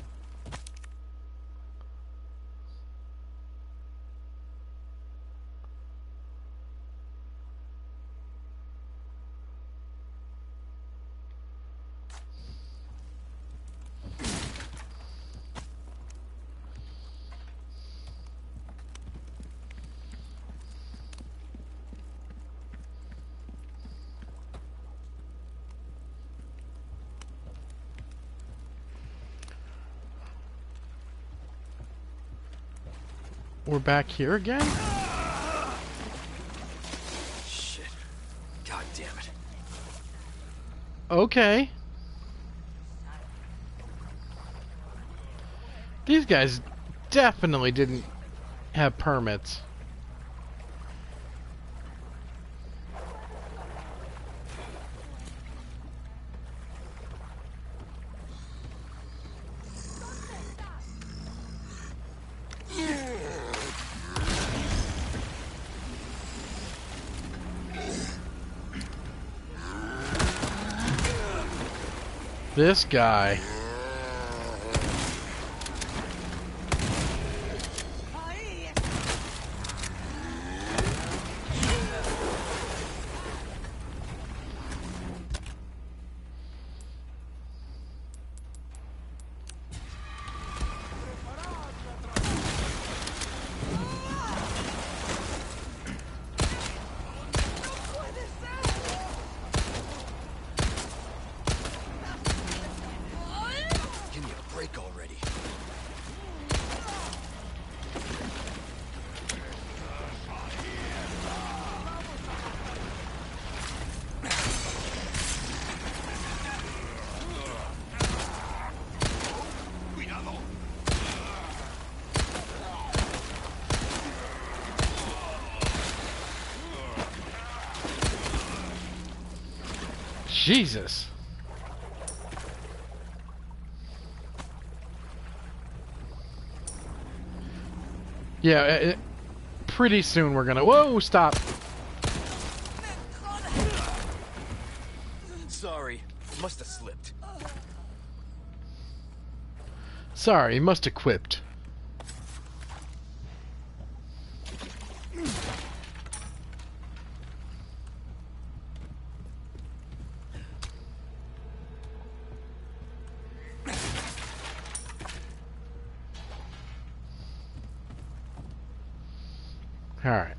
We're back here again? Shit. God damn it. Okay. These guys definitely didn't have permits. This guy. Jesus. Yeah, it, pretty soon we're gonna... Whoa, stop. Sorry, must have slipped. Sorry, must have quipped. Alright.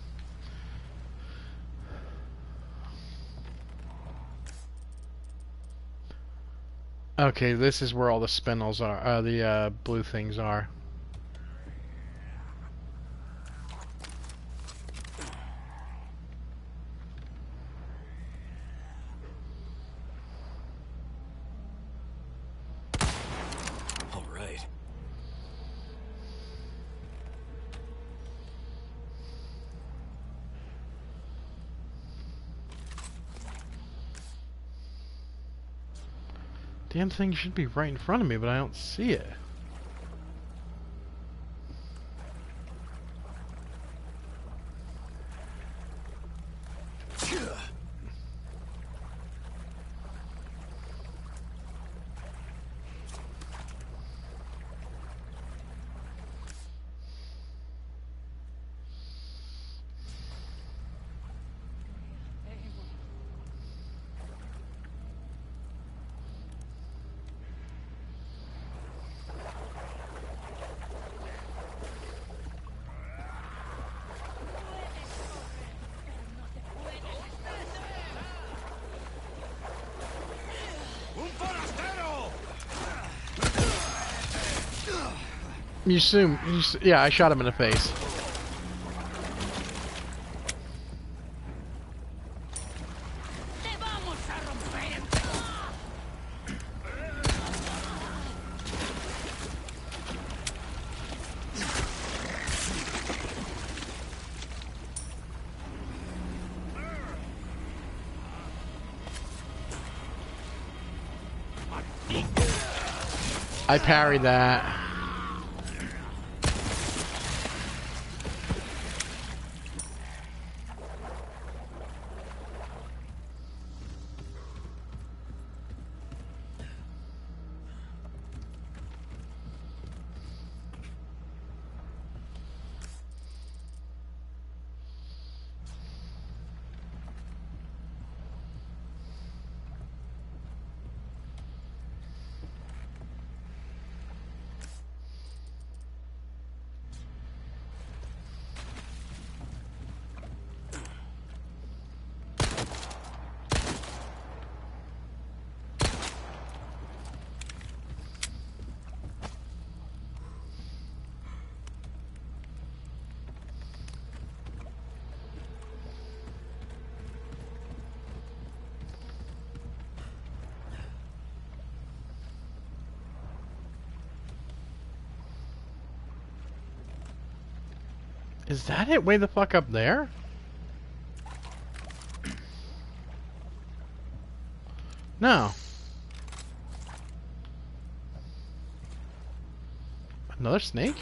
Okay, this is where all the spindles are, uh, the uh, blue things are. All right. Damn thing should be right in front of me, but I don't see it. You assume, you, s- yeah, I shot him in the face. ¡Te vamos a romper! I parried that. Is that it? Way the fuck up there? No. Another snake?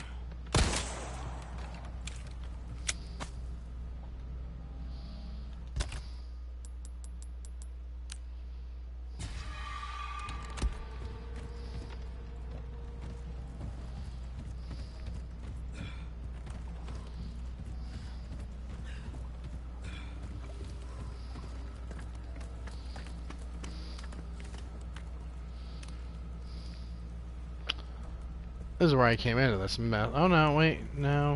This is where I came into this mess. Oh no, wait, no.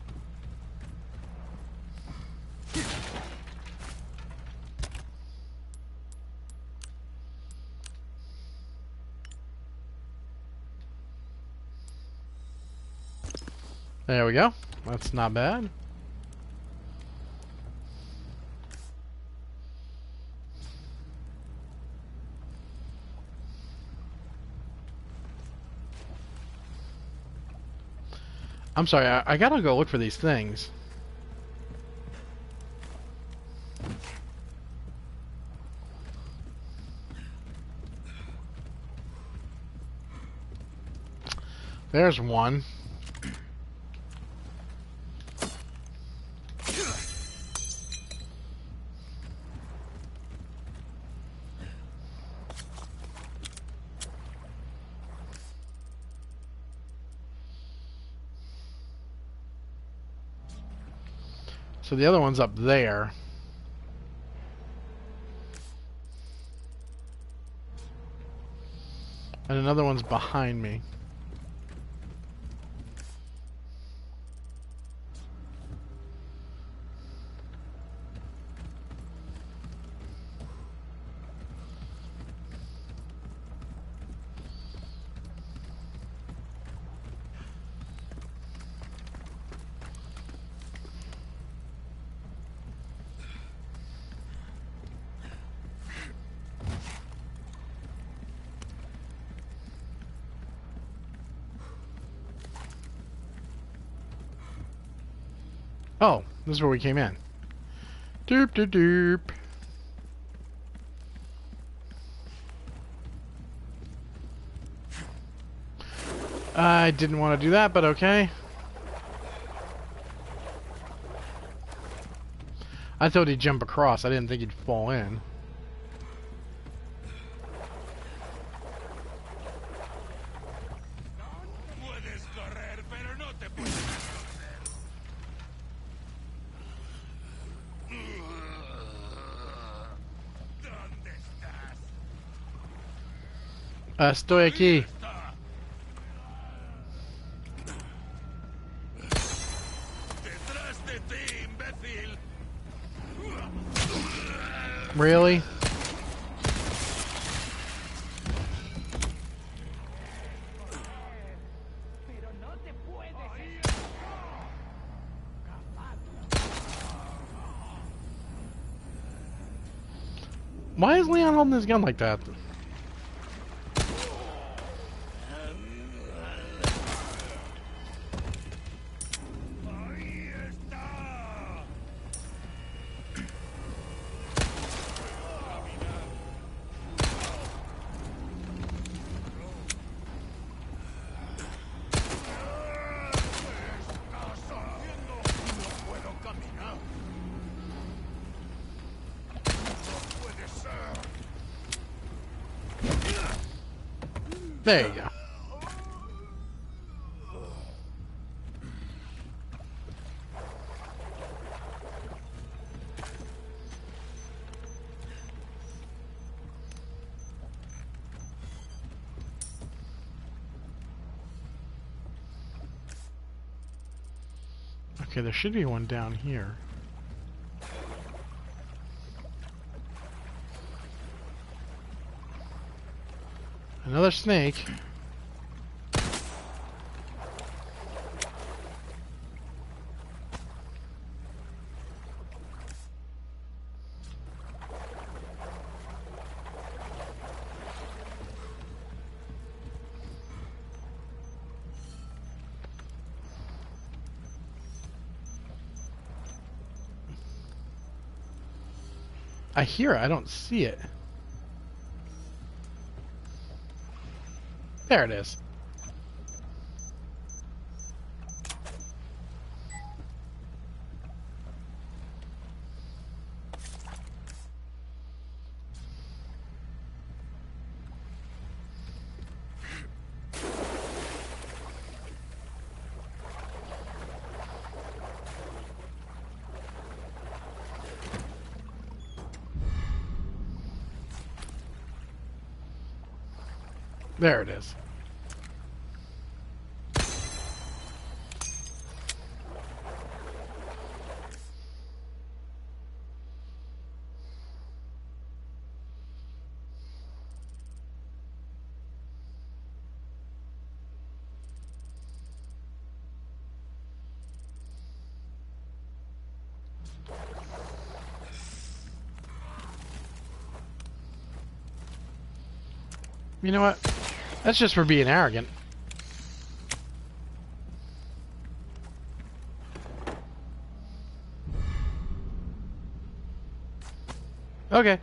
There we go. That's not bad. I'm sorry, I, I gotta go look for these things. There's one. So the other one's up there. And another one's behind me. Oh, this is where we came in. Doop doop doop. I didn't want to do that, but okay. I thought he'd jump across. I didn't think he'd fall in. Uh, estoy aquí. Really? Why is Leon holding his gun like that? There you go. Okay, there should be one down here. Another snake. I hear it, I don't see it. There it is. There it is. You know what? That's just for being arrogant. Okay.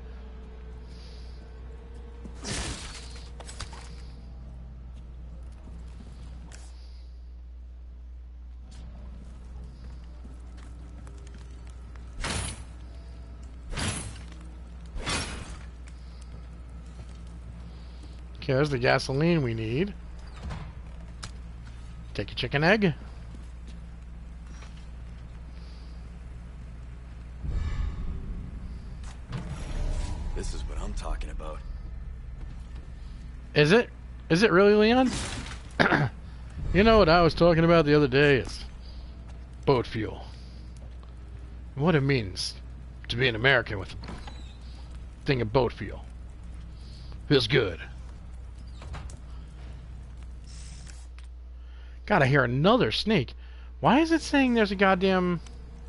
Here's the gasoline we need. Take a chicken egg. This is what I'm talking about. Is it? Is it really, Leon? You know what I was talking about the other day is boat fuel. And what it means to be an American with a thing of boat fuel. Feels good. God, I hear another snake. Why is it saying there's a goddamn...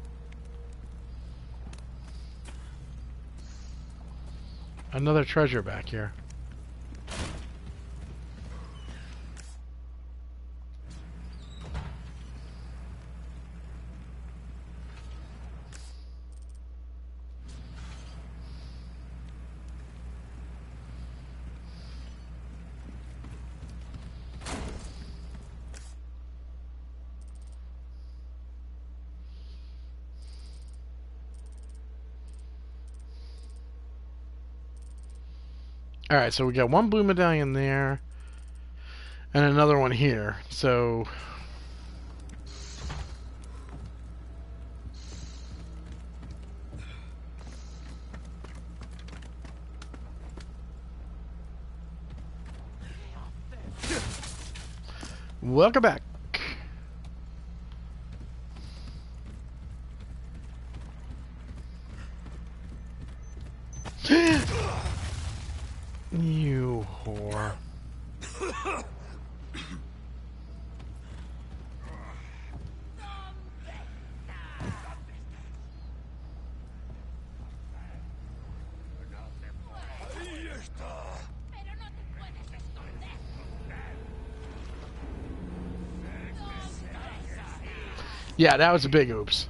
another treasure back here? Alright, so we got one blue medallion there, and another one here, so... Welcome back! You whore. Yeah, that was a big oops.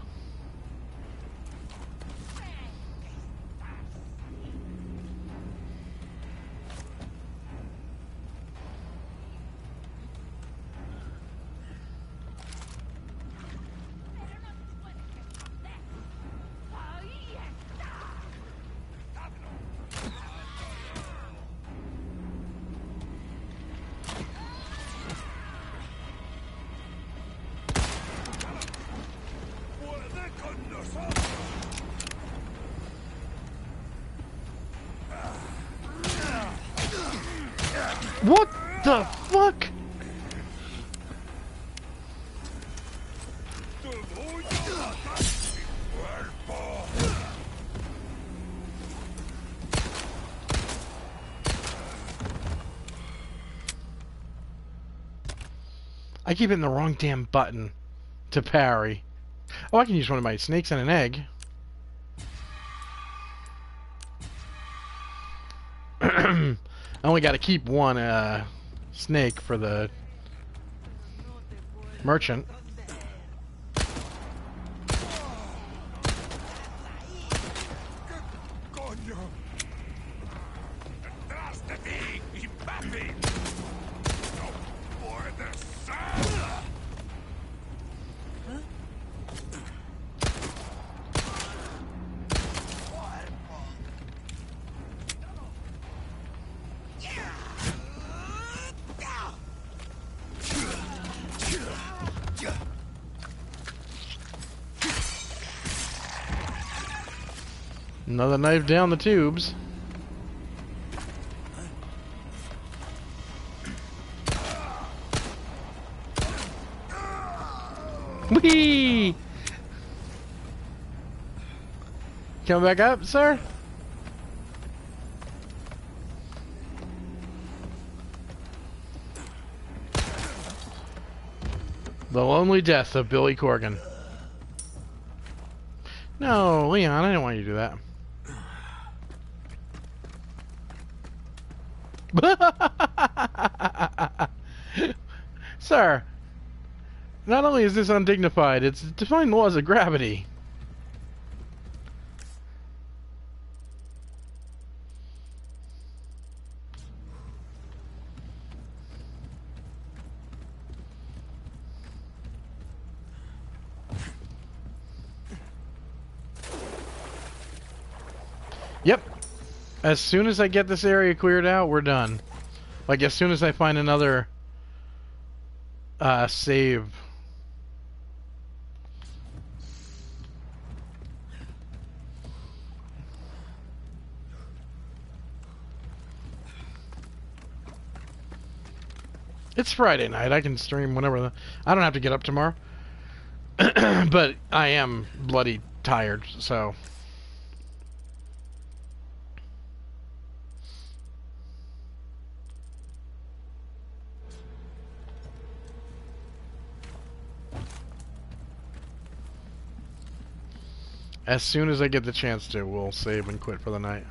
What the fuck? I keep hitting the wrong damn button to parry. Oh, I can use one of my snakes and an egg. I only got to keep one uh, snake for the merchant. Another knife down the tubes. Whee! Come back up, sir? The lonely death of Billy Corgan. No, Leon, I didn't want you to do that. Sir, not only is this undignified, it's defying laws of gravity. Yep. As soon as I get this area cleared out, we're done. Like, as soon as I find another uh, save. It's Friday night. I can stream whenever. The, I don't have to get up tomorrow. But I am bloody tired, so. As soon as I get the chance to, we'll save and quit for the night.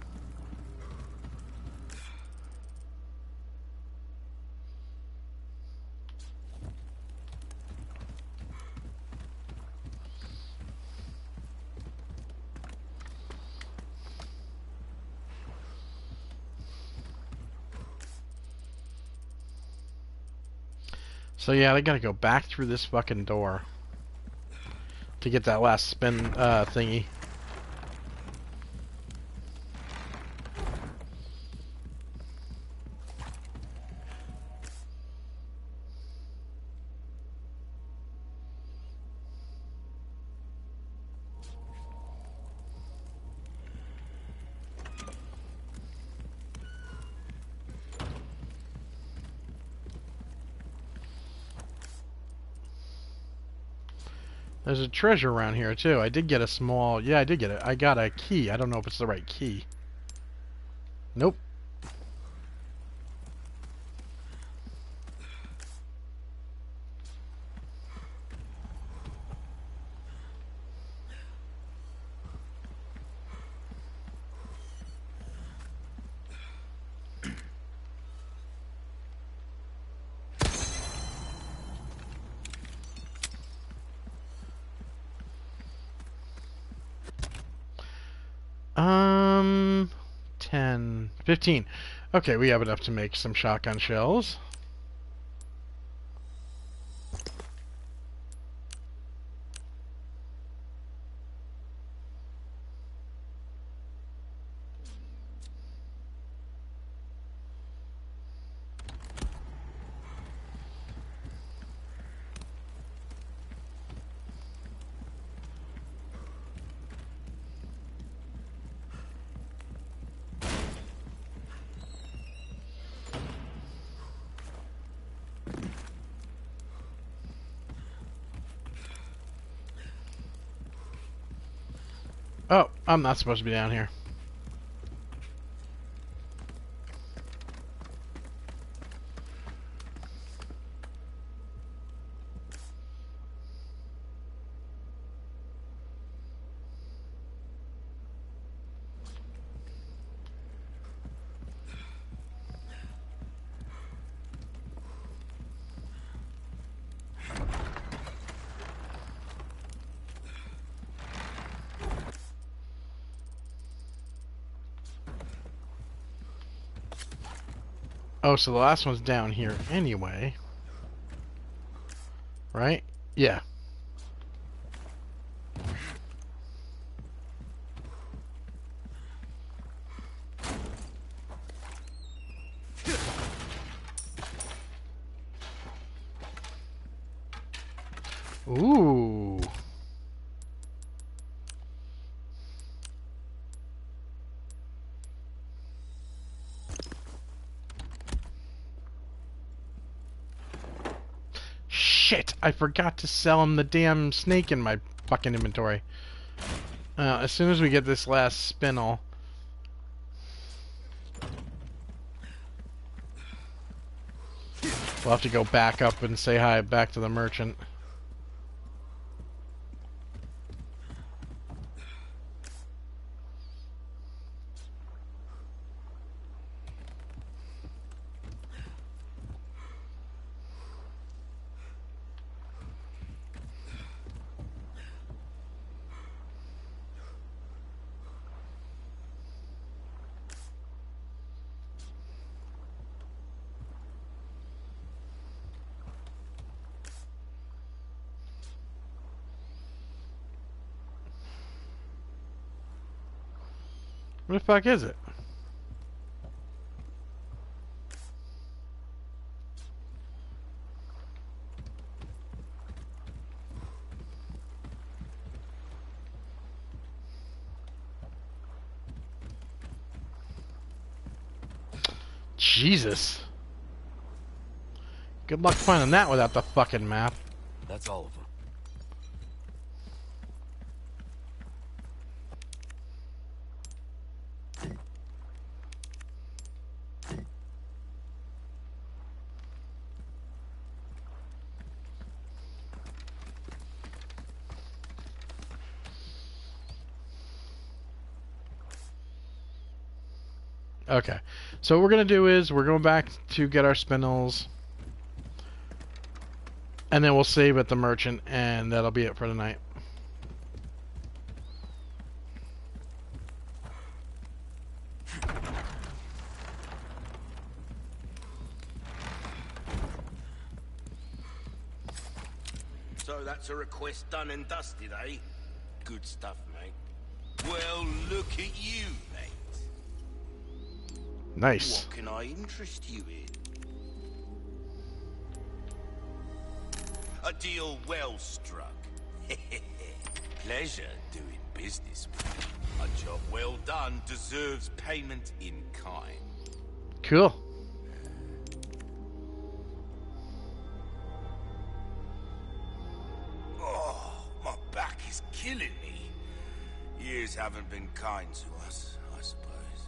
So yeah, I gotta go back through this fucking door to get that last spin uh, thingy. There's a treasure around here too. I did get a small... Yeah, I did get it. I got a key. I don't know if it's the right key. Nope. Um, ten, fifteen. Okay, we have enough to make some shotgun shells. Oh, I'm not supposed to be down here. Oh, so the last one's down here anyway. Right? Yeah. Ooh. Shit! I forgot to sell him the damn snake in my fucking inventory. Uh, as soon as we get this last spinel... We'll have to go back up and say hi back to the merchant. What the fuck is it? Jesus. Good luck finding that without the fucking map. That's all of them. Okay, so what we're gonna do is we're going back to get our spindles, and then we'll save at the merchant, and that'll be it for tonight. So that's a request done and dusted, eh? Good stuff, mate. Well, look at you, mate. Nice. What can I interest you in? A deal well struck. Pleasure doing business with you. A job well done deserves payment in kind. Cool. Oh, my back is killing me. Years haven't been kind to us, I suppose.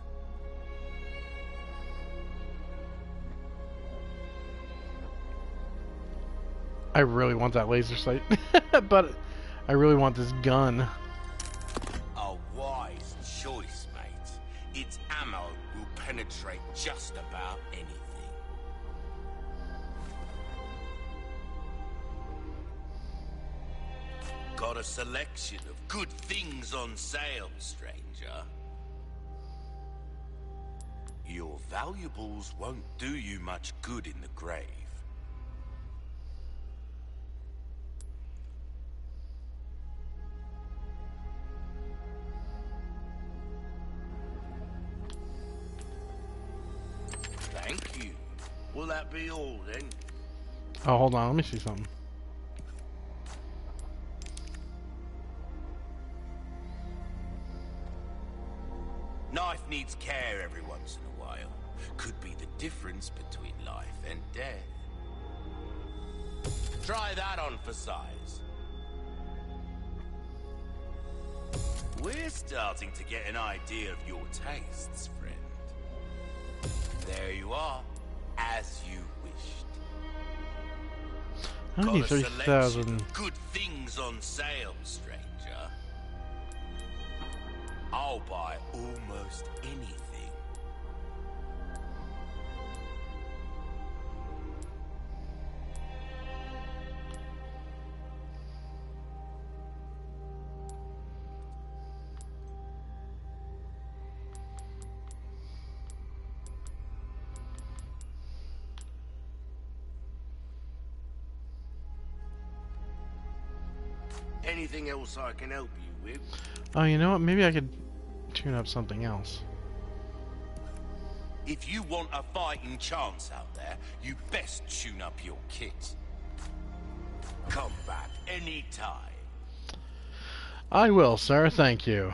I really want that laser sight, but I really want this gun. A wise choice, mate. Its ammo will penetrate just about anything. Got a selection of good things on sale, stranger. Your valuables won't do you much good in the grave. Thank you. Will that be all then? Oh, hold on, let me see something. Knife needs care every once in a while. Could be the difference between life and death. Try that on for size. We're starting to get an idea of your tastes, friend. There you are, as you wished. I need Got a thirty selection thousand. of good things on sale, stranger. I'll buy almost anything. Anything else I can help you with? Oh, you know what? Maybe I could tune up something else. If you want a fighting chance out there, you best tune up your kit. Come back anytime. I will, sir. Thank you.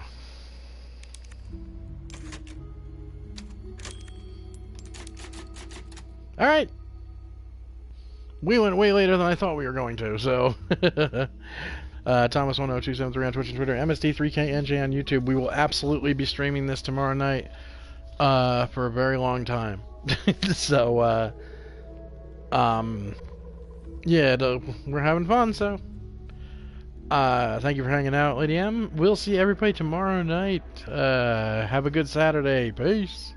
All right. We went way later than I thought we were going to, so... uh, Thomas one oh two seven three on Twitch and Twitter, M S D three K N J on YouTube. We will absolutely be streaming this tomorrow night uh, for a very long time. so, uh, um, yeah, the, we're having fun, so... Uh, thank you for hanging out, Lady M. We'll see everybody tomorrow night. Uh, have a good Saturday. Peace.